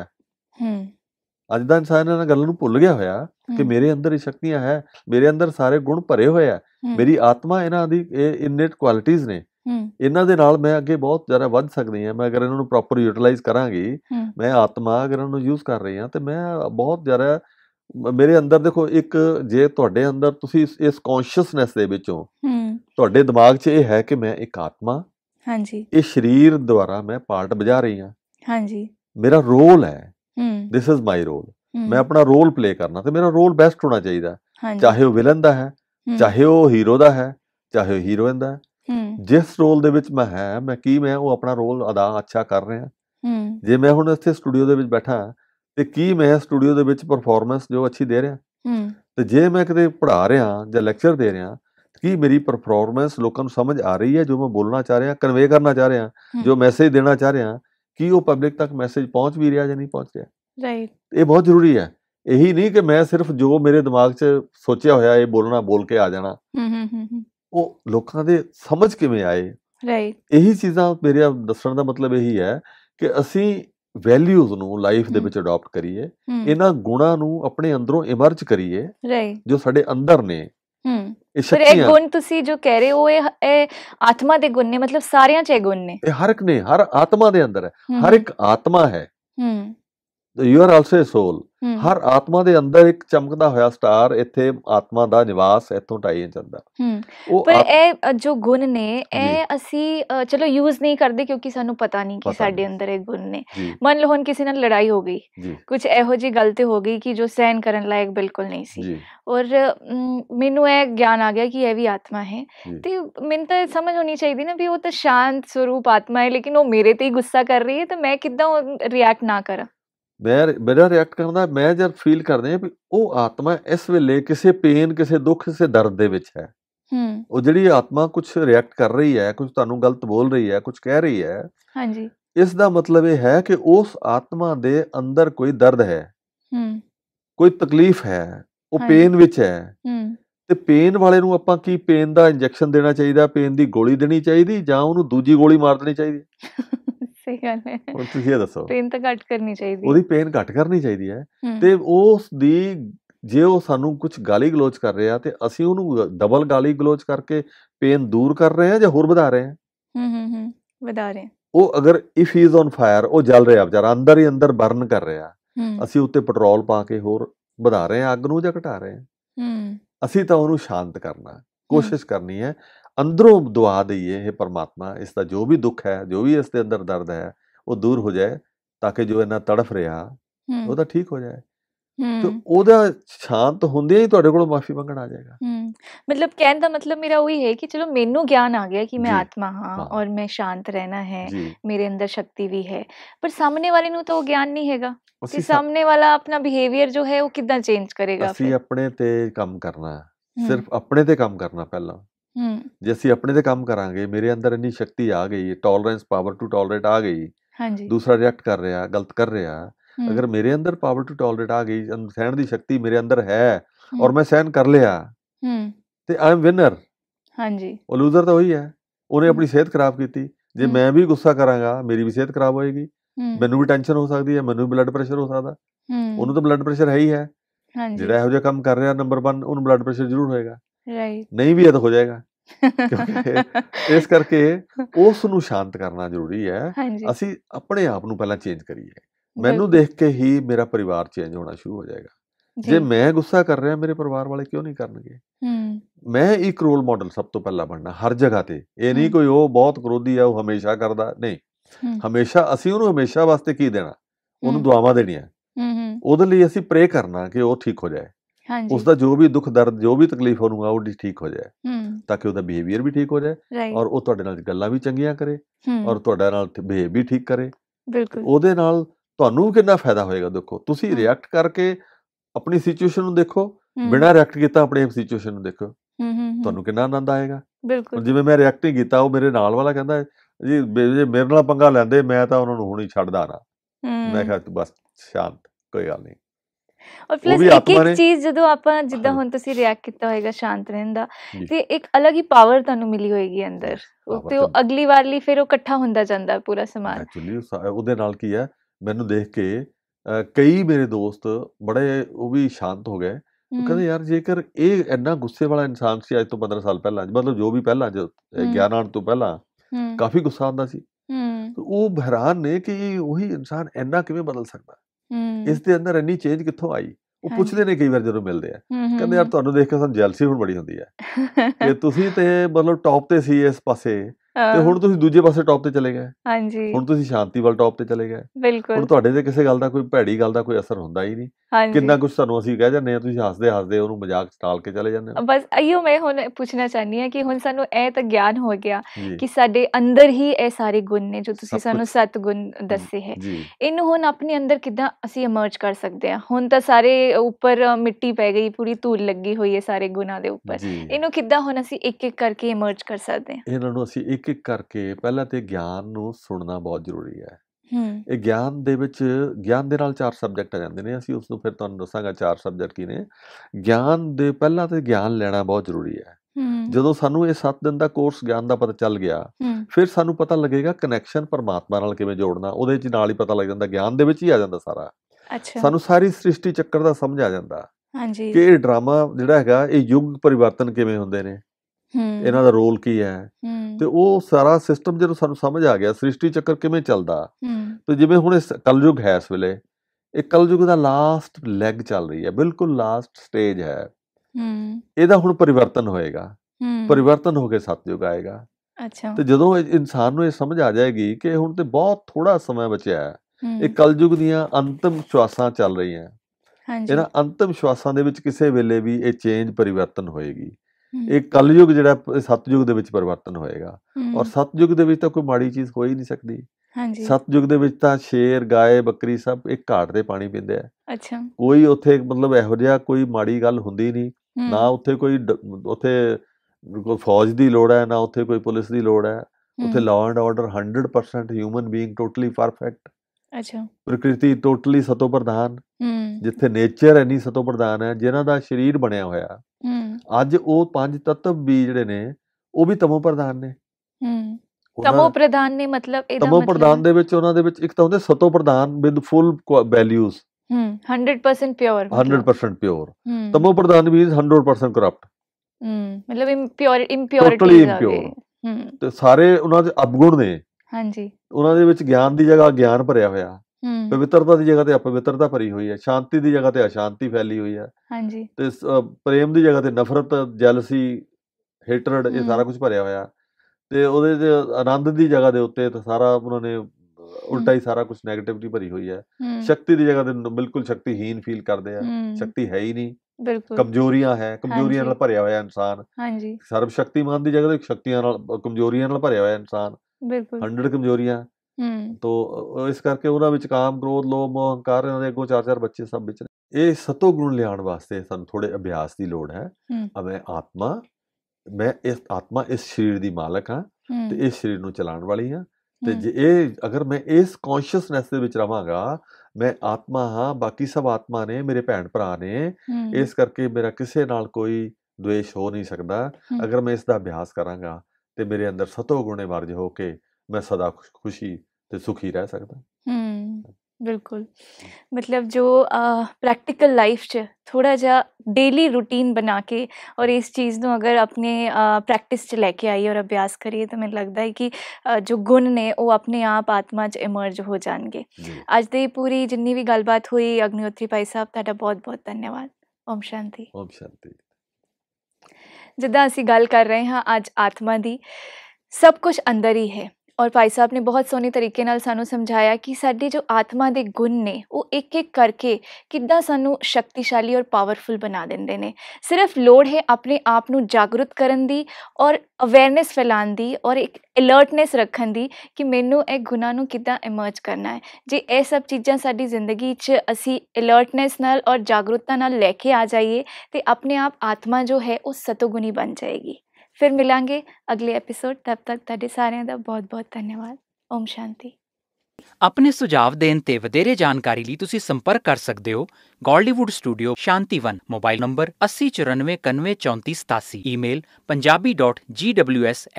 ਅੱਜ ਦਾ ਇਨਸਾਨ ਇਹਨਾਂ ਗੱਲਾਂ ਨੂੰ ਭੁੱਲ ਗਿਆ ਹੋਇਆ ਕਿ ਮੇਰੇ ਅੰਦਰ ਇਹ ਸ਼ਕਤੀਆਂ ਹੈ, ਮੇਰੇ ਅੰਦਰ ਸਾਰੇ ਗੁਣ ਭਰੇ ਹੋਏ ਆ, ਮੇਰੀ ਆਤਮਾ ਇਹਨਾਂ ਦੀ ਇਨੇਟ ਕੁਆਲਿਟੀਜ਼ ਨੇ, ਇਹਨਾਂ ਦੇ ਨਾਲ ਮੈਂ ਅੱਗੇ ਬਹੁਤ ਜ਼ਿਆਦਾ ਵੱਧ ਸਕਦੀ ਹਾਂ। ਮੈਂ ਅਗਰ ਇਹਨਾਂ ਨੂੰ ਪ੍ਰੋਪਰ ਯੂਟੀਲਾਈਜ਼ ਕਰਾਂਗੀ, ਮੈਂ ਆਤਮਾ ਅਗਰ ਇਹਨਾਂ ਨੂੰ ਯੂਜ਼ ਕਰ ਰਹੀ ਹਾਂ ਤੇ ਮੈਂ ਬਹੁਤ ਜ਼ਿਆਦਾ ਮੇਰੇ ਅੰਦਰ ਦੇਖੋ, ਇੱਕ ਜੇ ਤੁਹਾਡੇ ਅੰਦਰ ਤੁਸੀਂ ਇਸ ਕੌਨਸ਼ੀਅਸਨੈਸ ਦੇ ਵਿੱਚੋਂ ਤੁਹਾਡੇ ਦਿਮਾਗ 'ਚ ਇਹ ਹੈ ਕਿ ਮੈਂ ਇੱਕ ਆਤਮਾ, ਇਹ ਸਰੀਰ ਦੁਆਰਾ ਮੈਂ ਪਾਰਟ ਵਜਾ ਰਹੀ ਹਾਂ, ਮੇਰਾ ਰੋਲ ਹੈ, ਦਿਸ ਇਜ਼ ਮਾਈ ਰੋਲ, ਮੈਂ ਆਪਣਾ ਰੋਲ ਪਲੇ ਕਰਨਾ ਤੇ ਮੇਰਾ ਰੋਲ ਬੈਸਟ ਹੋਣਾ ਚਾਹੀਦਾ, ਚਾਹੇ ਉਹ ਵਿਲਨ ਦਾ ਹੈ, ਚਾਹੇ ਉਹ ਹੀਰੋ ਦਾ ਹੈ, ਚਾਹੇ ਉਹ ਹੀਰੋਇਨ ਦਾ ਹੈ। ਜਿਸ ਰੋਲ ਦੇ ਵਿੱਚ ਮੈਂ ਹੈ, ਮੈਂ ਉਹ ਆਪਣਾ ਰੋਲ ਅਦਾ ਅੱਛਾ ਕਰ ਰਿਹਾ। ਜੇ ਮੈਂ ਹੁਣ ਇੱਥੇ ਸਟੂਡੀਓ ਦੇ ਵਿੱਚ ਬੈਠਾ ਤੇ ਕੀ ਮੈਂ ਸਟੂਡੀਓ ਦੇ ਵਿੱਚ ਪਰਫਾਰਮੈਂਸ ਜੋ ਅੱਛੀ ਦੇ ਰਿਹਾ, ਤੇ ਜੇ ਮੈਂ ਕਿਤੇ ਪੜ੍ਹਾ ਰਿਹਾ ਜਾਂ ਲੈਕਚਰ ਦੇ ਰਿਹਾ, ਕੀ ਮੇਰੀ ਪਰਫਾਰਮੈਂਸ ਲੋਕਾਂ ਨੂੰ ਸਮਝ ਆ ਰਹੀ ਹੈ, ਜੋ ਮੈਂ ਬੋਲਣਾ ਚਾਹ ਰਿਹਾ, ਕਨਵੇ ਕਰਨਾ ਚਾਹ ਰਿਹਾ, ਜੋ ਮੈਸੇਜ ਦੇਣਾ ਚਾਹ ਰਿਹਾ, ਕੀ ਉਹ ਪਬਲਿਕ ਤੱਕ ਮੈਸੇਜ ਪਹੁੰਚ ਵੀ ਰਿਹਾ ਜਾਂ ਨਹੀਂ ਪਹੁੰਚ ਰਿਹਾ। ਇਹ ਬਹੁਤ ਜ਼ਰੂਰੀ ਹੈ। ਇਹੀ ਨਹੀਂ ਕਿ ਮੈਂ ਸਿਰਫ ਜੋ ਮੇਰੇ ਦਿਮਾਗ 'ਚ ਸੋਚਿਆ ਹੋਇਆ ਇਹ ਬੋਲਣਾ, ਬੋਲ ਕੇ ਆ ਜਾਣਾ, ਉਹ ਲੋਕਾਂ ਦੇ ਸਮਝ ਕਿਵੇਂ ਆਏ। ਇਹੀ ਚੀਜ਼ਾਂ ਮੇਰੇ ਦੱਸਣ ਦਾ ਮਤਲਬ ਇਹੀ ਹੈ ਕਿ ਅਸੀਂ ਵੈਲਿਊਜ਼ ਨੂੰ ਲਾਈਫ ਦੇ ਵਿੱਚ ਅਡਾਪਟ ਕਰੀਏ, ਇਹਨਾਂ ਗੁਣਾਂ ਨੂੰ ਆਪਣੇ ਅੰਦਰੋਂ ਇਮਰਜ ਕਰੀਏ ਜੋ ਸਾਡੇ ਅੰਦਰ ਨੇ। ਪਰ ਇਹ ਗੁਣ ਤੁਸੀਂ ਜੋ ਕਹਿ ਰਹੇ ਹੋ, ਇਹ ਆਤਮਾ ਦੇ ਗੁਣ ਨੇ, ਮਤਲਬ ਸਾਰਿਆਂ 'ਚ ਇਹ ਗੁਣ ਨੇ, ਇਹ ਹਰ ਇੱਕ ਨੇ, ਹਰ ਆਤਮਾ ਦੇ ਅੰਦਰ ਹੈ, ਹਰ ਇੱਕ ਆਤਮਾ ਹੈ। You are also a soul. ਹਰ ਆਤਮਾ ਦੇ ਅੰਦਰ ਇੱਕ ਚਮਕਦਾ ਹੋਇਆ ਸਟਾਰ, ਇੱਥੇ ਆਤਮਾ ਦਾ ਨਿਵਾਸ ਇੱਥੋਂ 2.5 ਇੰਚ ਅੰਦਰ। ਪਰ ਇਹ ਜੋ ਗੁਣ ਨੇ, ਇਹ ਅਸੀਂ ਚਲੋ ਯੂਜ਼ ਨਹੀਂ ਕਰਦੇ ਕਿਉਂਕਿ ਸਾਨੂੰ ਪਤਾ ਨਹੀਂ ਕਿ ਸਾਡੇ ਅੰਦਰ ਇਹ ਗੁਣ ਨੇ। ਮੰਨ ਲਓ ਹੁਣ ਕਿਸੇ ਨਾਲ ਲੜਾਈ ਹੋ ਗਈ, ਕੁਝ ਇਹੋ ਜਿਹੀ ਗਲਤੀ ਹੋ ਗਈ ਕਿ ਜੋ ਸਹਿਨ ਕਰਨ ਲਾਇਕ ਬਿਲਕੁਲ ਨਹੀਂ ਸੀ, ਔਰ ਮੈਨੂੰ ਇਹ ਗਿਆਨ ਆ ਗਿਆ ਕਿ ਇਹ ਵੀ ਆਤਮਾ ਹੈ, ਤੇ ਮੈਨੂੰ ਤਾਂ ਸਮਝ ਹੋਣੀ ਚਾਹੀਦੀ ਨਾ ਵੀ ਉਹ ਤਾਂ ਸ਼ਾਂਤ ਸਰੂਪ ਆਤਮਾ ਹੈ, ਲੇਕਿਨ ਉਹ ਮੇਰੇ ਤੇ ਹੀ ਗੁੱਸਾ ਕਰ ਰਹੀ ਹੈ, ਤਾਂ ਮੈਂ ਕਿੱਦਾਂ ਰਿਐਕਟ ਨਾ ਕਰਾਂ। ਮੇਰਾ ਰਿਐਕਟ ਕਰਨ ਦਾ, ਮੈਂ ਜਦ ਫੀਲ ਕਰਦੇ ਹਾਂ ਵੀ ਉਹ ਆਤਮਾ ਇਸ ਵੇਲੇ ਕਿਸੇ ਪੇਨ, ਕਿਸੇ ਦੁੱਖ, ਕਿਸੇ ਦਰਦ ਦੇ ਵਿੱਚ ਹੈ, ਉਹ ਜਿਹੜੀ ਆਤਮਾ ਕੁਛ ਰਿਐਕਟ ਕਰ ਰਹੀ ਹੈ, ਕੁਛ ਤੁਹਾਨੂੰ ਗਲਤ ਬੋਲ ਰਹੀ ਹੈ, ਕੁਛ ਕਹਿ ਰਹੀ ਹੈ, ਇਸ ਦਾ ਮਤਲਬ ਇਹ ਹੈ ਕਿ ਉਸ ਆਤਮਾ ਦੇ ਅੰਦਰ ਕੋਈ ਦਰਦ ਹੈ, ਕੋਈ ਤਕਲੀਫ ਹੈ, ਉਹ ਪੇਨ ਵਿੱਚ ਹੈ। ਤੇ ਪੇਨ ਵਾਲੇ ਨੂੰ ਆਪਾਂ ਕੀ ਪੇਨ ਦਾ ਇੰਜੈਕਸ਼ਨ ਦੇਣਾ ਚਾਹੀਦਾ, ਪੇਨ ਦੀ ਗੋਲੀ ਦੇਣੀ ਚਾਹੀਦੀ, ਜਾਂ ਉਹਨੂੰ ਦੂਜੀ ਗੋਲੀ ਮਾਰ ਦੇਣੀ ਚਾਹੀਦੀ? ਸਹੀ ਗੱਲ ਹੈ। ਹੁਣ ਤੁਸੀਂ ਇਹ ਦੱਸੋ, ਪੇਨ ਤਾਂ ਘੱਟ ਕਰਨੀ ਚਾਹੀਦੀ, ਉਹਦੀ ਪੇਨ ਘੱਟ ਕਰਨੀ ਚਾਹੀਦੀ ਹੈ। ਤੇ ਉਸ ਦੀ ਜੇ ਉਹ ਸਾਨੂੰ ਕੁਝ ਗਾਲੀ ਗਲੋਚ ਕਰ ਰਿਹਾ ਤੇ ਅਸੀਂ ਉਹਨੂੰ ਡਬਲ ਗਾਲੀ ਗਲੋਚ ਕਰਕੇ ਪੇਨ ਦੂਰ ਕਰ ਰਹੇ ਹਾਂ ਜਾਂ ਹੋਰ ਵਧਾ ਰਹੇ ਹਾਂ? ਵਧਾ ਰਹੇ। ਉਹ ਅਗਰ if he is on fire, ਉਹ ਜਲ ਰਿਹਾ ਵਿਚਾਰਾ, ਅੰਦਰ ਹੀ ਅੰਦਰ ਬਰਨ ਕਰ ਰਿਹਾ, ਅਸੀਂ ਉੱਤੇ ਪੈਟਰੋਲ ਪਾ ਕੇ ਹੋਰ ਵਧਾ ਰਹੇ ਹਾਂ ਅੱਗ ਨੂੰ ਜਾਂ ਘਟਾ ਰਹੇ ਹਾਂ? ਅਸੀਂ ਤਾਂ ਉਹਨੂੰ ਸ਼ਾਂਤ ਕਰਨਾ ਕੋਸ਼ਿਸ਼ ਕਰਨੀ ਹੈ, ਅੰਦਰੋਂ ਦੁਆ ਦਈਏ, ਇਹ ਪਰਮਾਤਮਾ ਇਸ ਦਾ ਜੋ ਵੀ ਦੁੱਖ ਹੈ, ਜੋ ਵੀ ਇਸ ਦੇ ਅੰਦਰ ਦਰਦ ਹੈ, ਉਹ ਦੂਰ ਹੋ ਜਾਏ, ਤਾਂ ਕਿ ਜੋ ਇੰਨਾ ਤੜਫ ਰਿਹਾ ਉਹਦਾ ਠੀਕ ਹੋ ਜਾਏ। ਤੇ ਉਹਦਾ ਸ਼ਾਂਤ ਹੁੰਦਿਆਂ ਹੀ ਤੁਹਾਡੇ ਕੋਲੋਂ ਮਾਫੀ ਮੰਗਣ ਆ ਜਾਏਗਾ। ਮਤਲਬ ਕਹਿਣ ਦਾ ਮਤਲਬ ਮੇਰਾ ਉਹੀ ਹੈ ਕਿ ਚਲੋ ਮੈਨੂੰ ਗਿਆਨ ਆ ਗਿਆ ਕਿ ਮੈਂ ਆਤਮਾ ਹਾਂ ਔਰ ਮੈਂ ਸ਼ਾਂਤ ਰਹਿਣਾ ਹੈ, ਮੇਰੇ ਅੰਦਰ ਸ਼ਕਤੀ ਵੀ ਹੈ, ਪਰ ਸਾਹਮਣੇ ਵਾਲੇ ਨੂੰ ਤਾਂ ਉਹ ਗਿਆਨ ਨਹੀਂ ਹੈਗਾ ਕਿ ਸਾਹਮਣੇ ਵਾਲਾ ਆਪਣਾ ਬਿਹੇਵੀਅਰ ਜੋ ਹੈ ਉਹ ਕਿੱਦਾਂ ਚੇਂਜ ਕਰੇਗਾ। ਅਸੀਂ ਆਪਣੇ ਤੇ ਕੰਮ ਕਰਨਾ, ਸਿਰਫ ਆਪਣੇ ਤੇ ਕੰਮ ਕਰਨਾ ਪਹਿਲਾਂ। ਜੇ ਅਸੀਂ ਆਪਣੇ ਤੇ ਕੰਮ ਕਰਾਂਗੇ, ਮੇਰੇ ਅੰਦਰ ਇੰਨੀ ਸ਼ਕਤੀ ਆ ਗਈ, ਟੋਲਰੈਂਸ, ਪਾਵਰ ਟੂ ਟੋਲਰੇਟ ਆ ਗਈ, ਦੂਸਰਾ ਰਿਐਕਟ ਕਰ ਰਿਹਾ, ਗਲਤ ਕਰ ਰਿਹਾ, ਅਗਰ ਮੇਰੇ ਅੰਦਰ ਪਾਵਰ ਟੂ ਟੋਲਰੇਟ ਆ ਗਈ, ਸਹਿਣ ਦੀ ਸ਼ਕਤੀ ਮੇਰੇ ਅੰਦਰ ਹੈ ਔਰ ਮੈਂ ਸਹਿਣ ਕਰ ਲਿਆ, ਤੇ ਆਈ ਐਮ ਵਿਨਰ। ਉਹ ਲੂਜ਼ਰ ਤਾਂ ਉਹੀ ਹੈ, ਉਹਨੇ ਆਪਣੀ ਸਿਹਤ ਖਰਾਬ ਕੀਤੀ। ਜੇ ਮੈਂ ਵੀ ਗੁੱਸਾ ਕਰਾਂਗਾ, ਮੇਰੀ ਵੀ ਸਿਹਤ ਖਰਾਬ ਹੋਏਗੀ, ਮੈਨੂੰ ਵੀ ਟੈਨਸ਼ਨ ਹੋ ਸਕਦੀ ਹੈ, ਮੈਨੂੰ ਵੀ ਬਲੱਡ ਪ੍ਰੈਸ਼ਰ ਹੋ ਸਕਦਾ। ਉਹਨੂੰ ਤਾਂ ਬਲੱਡ ਪ੍ਰੈਸ਼ਰ ਹੈ ਹੀ ਹੈ, ਜਿਹੜਾ ਇਹੋ ਜਿਹਾ ਕੰਮ ਕਰ ਰਿਹਾ ਨੰਬਰ 1, ਉਹਨੂੰ ਬਲੱਡ ਪ੍ਰੈਸ਼ਰ ਜ਼ਰੂਰ ਹੋਏਗਾ, ਨਹੀਂ ਵੀ ਹੈ ਤਾਂ ਹੋ ਜਾਏਗਾ। ਕਿਉਂਕਿ ਇਸ ਕਰਕੇ ਉਸ ਨੂੰ ਸ਼ਾਂਤ ਕਰਨਾ ਜ਼ਰੂਰੀ ਹੈ। ਅਸੀਂ ਆਪਣੇ ਆਪ ਨੂੰ ਪਹਿਲਾਂ ਚੇਂਜ ਕਰੀਏ। ਮੈਨੂੰ ਦੇਖ ਕੇ ਹੀ ਮੇਰਾ ਪਰਿਵਾਰ ਚੇਂਜ ਹੋਣਾ ਸ਼ੁਰੂ ਹੋ ਜਾਏਗਾ। ਜੇ ਮੈਂ ਗੁੱਸਾ ਕਰ ਰਿਹਾ, ਮੇਰੇ ਪਰਿਵਾਰ ਵਾਲੇ ਕਿਉਂ ਨਹੀਂ ਕਰਨਗੇ? ਮੈਂ ਇੱਕ ਰੋਲ ਮਾਡਲ ਸਭ ਤੋਂ ਪਹਿਲਾਂ ਬਣਨਾ ਹਰ ਜਗ੍ਹਾ ਤੇ। ਇਹ ਨਹੀਂ ਕੋਈ ਉਹ ਬਹੁਤ ਕਰੋਧੀ ਆ, ਉਹ ਹਮੇਸ਼ਾ ਕਰਦਾ, ਨਹੀਂ। ਹਮੇਸ਼ਾ ਅਸੀਂ ਉਹਨੂੰ ਹਮੇਸ਼ਾ ਵਾਸਤੇ ਕੀ ਦੇਣਾ? ਉਹਨੂੰ ਦੁਆਵਾਂ ਦੇਣੀਆਂ। ਉਹਦੇ ਲਈ ਅਸੀਂ ਪ੍ਰੇ ਕਰਨਾ ਕਿ ਉਹ ਠੀਕ ਹੋ ਜਾਏ, ਉਸਦਾ ਜੋ ਵੀ ਦੁੱਖ ਦਰਦ, ਜੋ ਵੀ ਤਕਲੀਫ ਉਹਨੂੰ ਆ, ਉਹ ਠੀਕ ਹੋ ਜਾਏ, ਤਾਂ ਕਿ ਉਹਦਾ ਬਿਹੇਵੀਅਰ ਵੀ ਠੀਕ ਹੋ ਜਾਏ ਔਰ ਉਹ ਤੁਹਾਡੇ ਨਾਲ ਗੱਲਾਂ ਵੀ ਚੰਗੀਆਂ ਕਰੇ ਔਰ ਤੁਹਾਡੇ ਨਾਲ ਬਿਹੇਵ ਵੀ ਠੀਕ ਕਰੇ। ਉਹਦੇ ਨਾਲ ਤੁਹਾਨੂੰ ਕਿੰਨਾ ਫਾਇਦਾ ਹੋਏਗਾ। ਦੇਖੋ, ਤੁਸੀਂ ਰਿਐਕਟ ਕਰਕੇ ਆਪਣੀ ਸਿਚੁਏਸ਼ਨ ਨੂੰ ਦੇਖੋ, ਬਿਨਾਂ ਰਿਐਕਟ ਕੀਤਾ ਆਪਣੀ ਸਿਚੁਏਸ਼ਨ ਨੂੰ ਦੇਖੋ, ਤੁਹਾਨੂੰ ਕਿੰਨਾ ਆਨੰਦ ਆਏਗਾ। ਜਿਵੇਂ ਮੈਂ ਰਿਐਕਟ ਨਹੀਂ ਕੀਤਾ, ਉਹ ਮੇਰੇ ਨਾਲ ਵਾਲਾ ਕਹਿੰਦਾ ਜੀ ਜੇ ਮੇਰੇ ਨਾਲ ਪੰਗਾ ਲੈਂਦੇ, ਮੈਂ ਤਾਂ ਉਹਨਾਂ ਨੂੰ ਹੁਣ ਹੀ ਛੱਡਦਾ ਨਾ। ਮੈਂ ਕਿਹਾ ਤੂੰ ਬਸ ਸ਼ਾਂਤ, ਕੋਈ ਗੱਲ ਨਹੀਂ। ਔਰ ਪਲੱਸ ਇੱਕ ਚੀਜ਼ ਜਦੋਂ ਆਪਾਂ ਜਿੱਦਾਂ ਹੁਣ ਤੁਸੀਂ ਰਿਐਕਟ ਕੀਤਾ ਹੋਏਗਾ ਸ਼ਾਂਤ ਰਹਿਣ ਦਾ, ਤੇ ਇੱਕ ਅਲੱਗ ਹੀ ਪਾਵਰ ਤੁਹਾਨੂੰ ਮਿਲੀ ਹੋਏਗੀ ਅੰਦਰ, ਤੇ ਉਹ ਅਗਲੀ ਵਾਰ ਲਈ ਫਿਰ ਉਹ ਇਕੱਠਾ ਹੁੰਦਾ ਜਾਂਦਾ ਪੂਰਾ ਸਮਾਨ। ਐਕਚੁਅਲੀ ਉਹਦੇ ਨਾਲ ਕੀ ਹੈ, ਮੈਨੂੰ ਦੇਖ ਕੇ ਕਈ ਮੇਰੇ ਦੋਸਤ ਬੜੇ ਉਹ ਵੀ ਸ਼ਾਂਤ ਹੋ ਗਏ। ਉਹ ਕਹਿੰਦੇ ਯਾਰ ਜੇਕਰ ਇਹ ਇੰਨਾ ਗੁੱਸੇ ਵਾਲਾ ਇਨਸਾਨ ਸੀ ਅੱਜ ਤੋਂ 15 ਸਾਲ ਪਹਿਲਾਂ, ਮਤਲਬ ਜੋ ਵੀ ਪਹਿਲਾਂ ਜੋ ਗਿਆਨ ਆਉਣ ਤੋਂ ਪਹਿਲਾਂ ਕਾਫੀ ਗੁੱਸਾ ਆਉਂਦਾ ਸੀ, ਉਹ ਹੈਰਾਨ ਨੇ ਕਿ ਉਹੀ ਇਨਸਾਨ ਇੰਨਾ ਕਿਵੇਂ ਬਦਲ ਸਕਦਾ, ਇਸ ਦੇ ਅੰਦਰ ਇੰਨੀ ਚੇਂਜ ਕਿੱਥੋਂ ਆਈ। ਉਹ ਪੁੱਛਦੇ ਨੇ ਕਈ ਵਾਰ ਜਦੋਂ ਮਿਲਦੇ ਆ, ਕਹਿੰਦੇ ਯਾਰ ਤੁਹਾਨੂੰ ਦੇਖ ਕੇ ਸਾਨੂੰ ਜੈਲਸੀ ਹੁਣ ਬੜੀ ਹੁੰਦੀ ਹੈ ਕਿ ਤੁਸੀਂ ਤੇ ਮਤਲਬ ਟੌਪ ਤੇ ਸੀ ਇਸ ਪਾਸੇ, ਤੇ ਹੁਣ ਤੁਸੀਂ ਦੂਜੇ ਪਾਸੇ ਟੌਪ ਤੇ ਚਲੇ ਗਏ। ਹਾਂਜੀ, ਹੁਣ ਤੁਸੀਂ ਸ਼ਾਂਤੀ ਵੱਲ ਟੌਪ ਤੇ ਚਲੇ ਗਏ। ਬਿਲਕੁਲ, ਹੁਣ ਤੁਹਾਡੇ ਤੇ ਕਿਸੇ ਗੱਲ ਦਾ ਕੋਈ ਭੈੜੀ ਗੱਲ ਦਾ ਕੋਈ ਅਸਰ ਹੁੰਦਾ ਹੀ ਨਹੀਂ। ਕਿੰਨਾ ਕੁਝ ਤੁਹਾਨੂੰ ਅਸੀਂ ਕਹਿ ਜਾਂਦੇ ਹਾਂ, ਤੁਸੀਂ ਹੱਸਦੇ ਹੱਸਦੇ ਉਹਨੂੰ ਮਜ਼ਾਕ ਟਾਲ ਕੇ ਚਲੇ ਜਾਂਦੇ ਹੋ। ਬਸ ਇਹੀਓ ਮੈਂ ਹੁਣ ਪੁੱਛਣਾ ਚਾਹੁੰਦੀ ਹਾਂ ਕਿ ਹੁਣ ਸਾਨੂੰ ਇਹ ਤਾਂ ਗਿਆਨ ਹੋ ਗਿਆ ਕਿ ਸਾਡੇ ਅੰਦਰ ਹੀ ਇਹ ਸਾਰੇ ਗੁਣ ਨੇ ਜੋ ਤੁਸੀਂ ਸਾਨੂੰ 7 ਗੁਣ ਦੱਸੇ ਹੈ। ਇਹਨੂੰ ਹੁਣ ਆਪਣੇ ਅੰਦਰ ਕਿੱਦਾਂ ਅਸੀਂ ਇਮਰਜ ਕਰ ਸਕਦੇ ਹਾਂ? ਹੁਣ ਤਾਂ ਸਾਰੇ ਉੱਪਰ ਮਿੱਟੀ ਪੈ ਗਈ, ਪੂਰੀ ਧੂਲ ਲੱਗੀ ਹੋਈ ਹੈ ਸਾਰੇ ਗੁਣਾਂ ਦੇ ਉੱਪਰ। ਇਹਨੂੰ ਕਿੱਦਾਂ ਹੁਣ ਅਸੀਂ ਇੱਕ ਇੱਕ ਕਰਕੇ ਇਮਰਜ ਕਰ ਸਕਦੇ ਹਾਂ? ਇਹਨਾਂ ਨੂੰ ਅਸੀਂ ਇੱਕ ਇੱਕ ਕਰਕੇ, ਪਹਿਲਾਂ ਤੇ ਗਿਆਨ ਨੂੰ ਸੁਣਨਾ ਬਹੁਤ ਜ਼ਰੂਰੀ ਹੈ। ਇਹ ਗਿਆਨ ਦੇ ਵਿੱਚ, ਗਿਆਨ ਦੇ ਨਾਲ 4 ਸਬਜੈਕਟ ਆ ਜਾਂਦੇ ਨੇ। ਅਸੀਂ ਉਸ ਨੂੰ ਫਿਰ ਤੁਹਾਨੂੰ ਦੱਸਾਂਗਾ 4 ਸਬਜੈਕਟ ਕੀ ਨੇ। ਗਿਆਨ ਦੇ ਪਹਿਲਾਂ ਤੇ ਗਿਆਨ ਲੈਣਾ ਬਹੁਤ ਜ਼ਰੂਰੀ ਹੈ। ਜਦੋਂ ਸਾਨੂੰ ਇਹ 7 ਦਿਨ ਦਾ ਕੋਰਸ ਗਿਆਨ ਦਾ ਪਤਾ ਚੱਲ ਗਿਆ, ਫਿਰ ਸਾਨੂੰ ਪਤਾ ਲੱਗੇਗਾ ਕਨੈਕਸ਼ਨ ਪਰਮਾਤਮਾ ਨਾਲ ਕਿਵੇਂ ਜੋੜਨਾ। ਉਹਦੇ 'ਚ ਨਾਲ ਹੀ ਪਤਾ ਲੱਗ ਜਾਂਦਾ, ਗਿਆਨ ਦੇ ਵਿੱਚ ਹੀ ਆ ਜਾਂਦਾ ਸਾਰਾ। ਸਾਨੂੰ ਸਾਰੀ ਸ੍ਰਿਸ਼ਟੀ ਚੱਕਰ ਦਾ ਸਮਝ ਆ ਜਾਂਦਾ ਕਿ ਇਹ ਡਰਾਮਾ ਜਿਹੜਾ ਹੈਗਾ, ਇਹ ਯੁੱਗ ਪਰਿਵਰਤਨ ਕਿਵੇਂ ਹੁੰਦੇ ਨੇ, ਇਹਨਾਂ ਦਾ ਰੋਲ ਕੀ ਹੈ, ਤੇ ਉਹ ਸਾਰਾ ਸਿਸਟਮ ਜਦੋਂ ਸਾਨੂੰ ਸਮਝ ਆ ਗਿਆ, ਸ੍ਰਿਸ਼ਟੀ ਚੱਕਰ ਕਿਵੇਂ ਚੱਲਦਾ। ਤੇ ਜਿਵੇਂ ਹੁਣ ਇਸ ਕਲਯੁਗ ਹੈ, ਇਸ ਵੇਲੇ ਇਹ ਕਲਯੁਗ ਦਾ ਲਾਸਟ ਲੈਗ ਚੱਲ ਰਹੀ ਹੈ, ਬਿਲਕੁਲ ਲਾਸਟ ਸਟੇਜ ਹੈ। ਇਹਦਾ ਹੁਣ ਪਰਿਵਰਤਨ ਹੋਏਗਾ, ਪਰਿਵਰਤਨ ਹੋ ਕੇ ਸਤਯੁਗ ਆਏਗਾ। ਤੇ ਜਦੋਂ ਇਨਸਾਨ ਨੂੰ ਇਹ ਸਮਝ ਆ ਜਾਏਗੀ ਕਿ ਹੁਣ ਤੇ ਬਹੁਤ ਥੋੜਾ ਸਮਾਂ ਬਚਿਆ ਹੈ, ਇਹ ਕਲਯੁਗ ਦੀਆਂ ਅੰਤਿਮ ਸ਼ਵਾਸਾਂ ਚੱਲ ਰਹੀਆਂ, ਇਹਨਾਂ ਅੰਤਿਮ ਸ਼ਵਾਸਾਂ ਦੇ ਵਿੱਚ ਕਿਸੇ ਵੇਲੇ ਵੀ ਇਹ ਚੇਂਜ ਪਰਿਵਰਤਨ ਹੋਏਗੀ। ਇਹ ਕਲਯੁਗ ਜਿਹੜਾ ਸਤਯੁਗ ਦੇ ਵਿੱਚ ਪਰਿਵਰਤਨ ਹੋਏਗਾ, ਔਰ ਸਤਯੁਗ ਦੇ ਵਿੱਚ ਤਾਂ ਕੋਈ ਮਾੜੀ ਚੀਜ਼ ਹੋ ਹੀ ਨਹੀਂ ਸਕਦੀ। ਸਤਯੁਗ ਦੇ ਵਿੱਚ ਤਾਂ ਸ਼ੇਰ, ਗਾਏ, ਬੱਕਰੀ ਸਭ ਇੱਕ ਘਾਟ ਤੇ ਪਾਣੀ ਪੀਂਦੇ ਆ। ਕੋਈ ਉੱਥੇ ਮਤਲਬ ਇਹੋ ਜਿਹਾ ਕੋਈ ਮਾੜੀ ਗੱਲ ਹੁੰਦੀ ਨਹੀਂ, ਨਾ ਉੱਥੇ ਕੋਈ ਫੌਜ ਦੀ ਲੋੜ ਹੈ, ਨਾ ਉੱਥੇ ਕੋਈ ਪੁਲਿਸ ਦੀ ਲੋੜ ਹੈ। ਉੱਥੇ law and order 100%, human being totally perfect, ਪ੍ਰਕਿਰਤੀ ਟੋਟਲੀ ਸਤੋ ਪ੍ਰਧਾਨ, ਜਿੱਥੇ ਨੇਚਰ ਇੰਨੀ ਸਤੋ ਪ੍ਰਧਾਨ ਹੈ, ਜਿਹਨਾਂ ਦਾ ਸਰੀਰ ਬਣਿਆ ਹੋਇਆ। ਅੱਜ ਉਹ 5 ਤੱਤਵ ਵੀ ਜਿਹੜੇ ਨੇ ਉਹ ਵੀ ਤਮੋ ਪ੍ਰਧਾਨ ਨੇ। ਤਮੋ ਪ੍ਰਧਾਨ ਨੇ ਮਤਲਬ ਤਮੋ ਪ੍ਰਧਾਨ ਦੇ ਵਿੱਚ ਉਹਨਾਂ ਦੇ ਵਿੱਚ ਇੱਕ ਤਾਂ ਹੁੰਦੇ ਸਤੋ ਪ੍ਰਧਾਨ with full values, 100% pure, 100% pure. ਤਮੋ ਪ੍ਰਧਾਨ ਵੀ 100% ਕਰਪਟ, ਮਤਲਬ ਇੰਪਿਓਰਿਟੀ ਆ ਗਈ। ਤੇ ਸਾਰੇ ਉਹਨਾਂ ਦੇ ਅਵਗੁਣ ਨੇ। ਉਹਨਾਂ ਦੇ ਵਿੱਚ ਗਿਆਨ ਦੀ ਜਗ੍ਹਾ ਗਿਆਨ ਭਰਿਆ ਹੋਇਆ, ਪਵਿੱਤਰਤਾ ਦੀ ਜਗ੍ਹਾ ਤੇ ਅਪਵਿੱਤਰਤਾ ਭਰੀ ਹੋਈ ਹੈ, ਸ਼ਾਂਤੀ ਦੀ ਜਗ੍ਹਾ ਤੇ ਅਸ਼ਾਂਤੀ ਫੈਲੀ ਹੋਈ ਹੈ, ਤੇ ਪ੍ਰੇਮ ਦੀ ਜਗ੍ਹਾ ਤੇ ਨਫ਼ਰਤ, ਜੈਲਸੀ, ਹੇਟਰਡ, ਇਹ ਸਾਰਾ ਕੁਝ ਭਰਿਆ ਹੋਇਆ। ਤੇ ਉਹਦੇ 'ਚ ਆਨੰਦ ਦੀ ਜਗ੍ਹਾ ਦੇ ਉੱਤੇ ਤਾਂ ਸਾਰਾ ਉਹਨਾਂ ਨੇ ਉਲਟਾ ਹੀ ਸਾਰਾ ਕੁਝ ਨੈਗੇਟਿਵਿਟੀ ਭਰੀ ਹੋਈ ਹੈ। ਸ਼ਕਤੀ ਦੀ ਜਗ੍ਹਾ ਤੇ ਬਿਲਕੁਲ ਸ਼ਕਤੀਹੀਨ ਫੀਲ ਕਰਦੇ ਆ, ਸ਼ਕਤੀ ਹੈ ਹੀ ਨਹੀਂ, ਕਮਜ਼ੋਰੀਆਂ ਹੈ, ਕਮਜ਼ੋਰੀਆਂ ਨਾਲ ਭਰਿਆ ਹੋਇਆ ਇਨਸਾਨ। ਸਰਬ ਸ਼ਕਤੀਮਾਨ ਦੀ ਜਗ੍ਹਾ ਤੇ ਸ਼ਕਤੀਆਂ ਨਾਲ, ਕਮਜ਼ੋਰੀਆਂ ਨਾਲ ਭਰਿਆ ਹੋਇਆ ਇਨਸਾਨ, 100 ਕਮਜ਼ੋਰੀਆਂ। ਤੋ ਇਸ ਕਰਕੇ ਉਹਨਾਂ ਵਿੱਚ ਕਾਮ, ਕ੍ਰੋਧ, ਲੋਭ, ਮੋਹ, ਹੰਕਾਰ, ਇਹਨਾਂ ਦੇ ਅੱਗੋਂ 4-4 ਬੱਚੇ ਸਭ ਵਿੱਚ। ਇਹ ਸਤੋ ਗੁਣ ਲਿਆਉਣ ਵਾਸਤੇ ਸਾਨੂੰ ਥੋੜੇ ਅਭਿਆਸ ਦੀ ਲੋੜ ਹੈ। ਮੈਂ ਇਸ ਆਤਮਾ, ਇਸ ਸਰੀਰ ਦੀ ਮਾਲਕ ਹਾਂ, ਤੇ ਇਸ ਸਰੀਰ ਨੂੰ ਚਲਾਉਣ ਵਾਲੀ ਹਾਂ। ਤੇ ਜੇ ਅਗਰ ਮੈਂ ਇਸ ਕੌਨਸ਼ੀਅਸਨੈਸ ਦੇ ਵਿੱਚ ਰਵਾਂਗਾ, ਮੈਂ ਆਤਮਾ ਹਾਂ, ਬਾਕੀ ਸਭ ਆਤਮਾ ਨੇ, ਮੇਰੇ ਭੈਣ ਭਰਾ ਨੇ, ਇਸ ਕਰਕੇ ਮੇਰਾ ਕਿਸੇ ਨਾਲ ਕੋਈ ਦੁਵੇਸ਼ ਹੋ ਨਹੀਂ ਸਕਦਾ। ਅਗਰ ਮੈਂ ਇਸ ਦਾ ਅਭਿਆਸ ਕਰਾਂਗਾ ਤੇ ਮੇਰੇ ਅੰਦਰ ਸਤੋ ਗੁਣੇ ਵਰਜ ਹੋ ਕੇ ਮੈਂ ਸਦਾ ਖੁਸ਼ੀ ਤੇ ਸੁਖੀ ਰਹਿ ਸਕਦਾ। ਬਿਲਕੁਲ, ਮਤਲਬ ਜੋ ਪ੍ਰੈਕਟੀਕਲ ਲਾਈਫ 'ਚ ਥੋੜ੍ਹਾ ਜਿਹਾ ਡੇਲੀ ਰੂਟੀਨ ਬਣਾ ਕੇ ਔਰ ਇਸ ਚੀਜ਼ ਨੂੰ ਅਗਰ ਆਪਣੇ ਪ੍ਰੈਕਟਿਸ 'ਚ ਲੈ ਕੇ ਆਈਏ ਔਰ ਅਭਿਆਸ ਕਰੀਏ ਤਾਂ ਮੈਨੂੰ ਲੱਗਦਾ ਹੈ ਕਿ ਜੋ ਗੁਣ ਨੇ ਉਹ ਆਪਣੇ ਆਪ ਆਤਮਾ 'ਚ ਇਮਰਜ ਹੋ ਜਾਣਗੇ। ਅੱਜ ਦੀ ਪੂਰੀ ਜਿੰਨੀ ਵੀ ਗੱਲਬਾਤ ਹੋਈ, ਅਗਨੀਹੋਤਰੀ ਭਾਈ ਸਾਹਿਬ, ਤੁਹਾਡਾ ਬਹੁਤ ਬਹੁਤ ਧੰਨਵਾਦ। ਓਮ ਸ਼ਾਂਤੀ। ਓਮ ਸ਼ਾਂਤੀ। ਜਿੱਦਾਂ ਅਸੀਂ ਗੱਲ ਕਰ ਰਹੇ ਹਾਂ ਅੱਜ ਆਤਮਾ ਦੀ, ਸਭ ਕੁਝ ਅੰਦਰ ਹੀ ਹੈ। ਔਰ ਭਾਈ ਸਾਹਿਬ ਨੇ ਬਹੁਤ ਸੋਹਣੇ ਤਰੀਕੇ ਨਾਲ ਸਾਨੂੰ ਸਮਝਾਇਆ ਕਿ ਸਾਡੀ ਜੋ ਆਤਮਾ ਦੇ ਗੁਣ ਨੇ ਉਹ ਇੱਕ ਇੱਕ ਕਰਕੇ ਕਿੱਦਾਂ ਸਾਨੂੰ ਸ਼ਕਤੀਸ਼ਾਲੀ ਔਰ ਪਾਵਰਫੁਲ ਬਣਾ ਦਿੰਦੇ ਨੇ। ਸਿਰਫ ਲੋੜ ਹੈ ਆਪਣੇ ਆਪ ਨੂੰ ਜਾਗਰੂਕ ਕਰਨ ਦੀ ਔਰ ਅਵੇਅਰਨੈਸ ਫੈਲਾਉਣ ਦੀ ਔਰ ਇੱਕ ਅਲਰਟਨੈਸ ਰੱਖਣ ਦੀ ਕਿ ਮੈਨੂੰ ਇਹ ਗੁਣਾਂ ਨੂੰ ਕਿੱਦਾਂ ਇਮਰਜ ਕਰਨਾ ਹੈ। ਜੇ ਇਹ ਸਭ ਚੀਜ਼ਾਂ ਸਾਡੀ ਜ਼ਿੰਦਗੀ 'ਚ ਅਸੀਂ ਅਲਰਟਨੈਸ ਨਾਲ ਔਰ ਜਾਗਰੂਕਤਾ ਨਾਲ ਲੈ ਕੇ ਆ ਜਾਈਏ ਤਾਂ ਆਪਣੇ ਆਪ ਆਤਮਾ ਜੋ ਹੈ ਉਹ ਸਤੋਗੁਣੀ ਬਣ ਜਾਏਗੀ। ਫਿਰ ਮਿਲਾਂਗੇ ਅਗਲੇ ਐਪੀਸੋਡ। ਤਬ ਤੱਕ ਤੁਹਾਡੇ ਸਾਰਿਆਂ ਦਾ ਬਹੁਤ ਬਹੁਤ ਧੰਨਵਾਦ। ਓਮ ਸ਼ਾਂਤੀ। ਆਪਣੇ ਸੁਝਾਅ ਦੇਣ ਤੇ ਵਧੇਰੇ ਜਾਣਕਾਰੀ ਲਈ ਤੁਸੀਂ ਸੰਪਰਕ ਕਰ ਸਕਦੇ ਹੋ Godlywood studio Shanti 1, mobile number 8094913487, email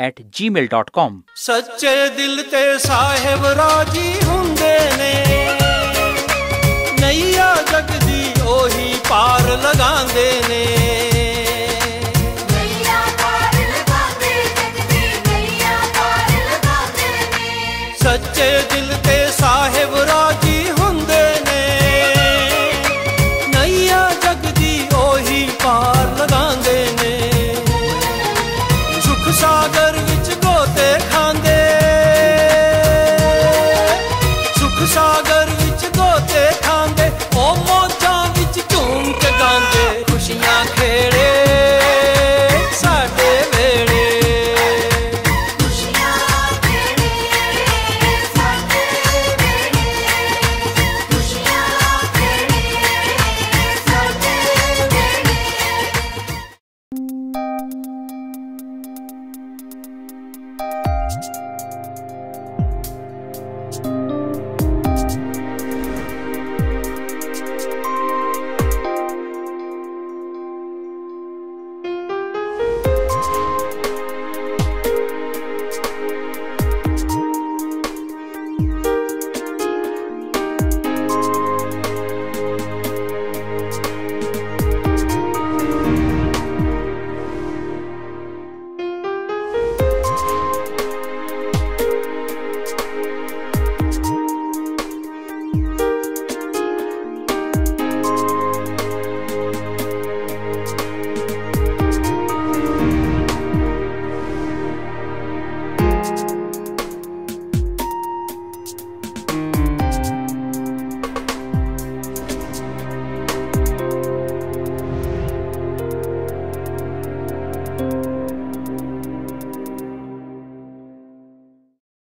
punjabi.gws@gmail.com। ਸੱਚੇ ਦਿਲ ਤੇ ਸਾਹਿਬ ਰਾਜੀ ਹੁੰਦੇ ਨੇ।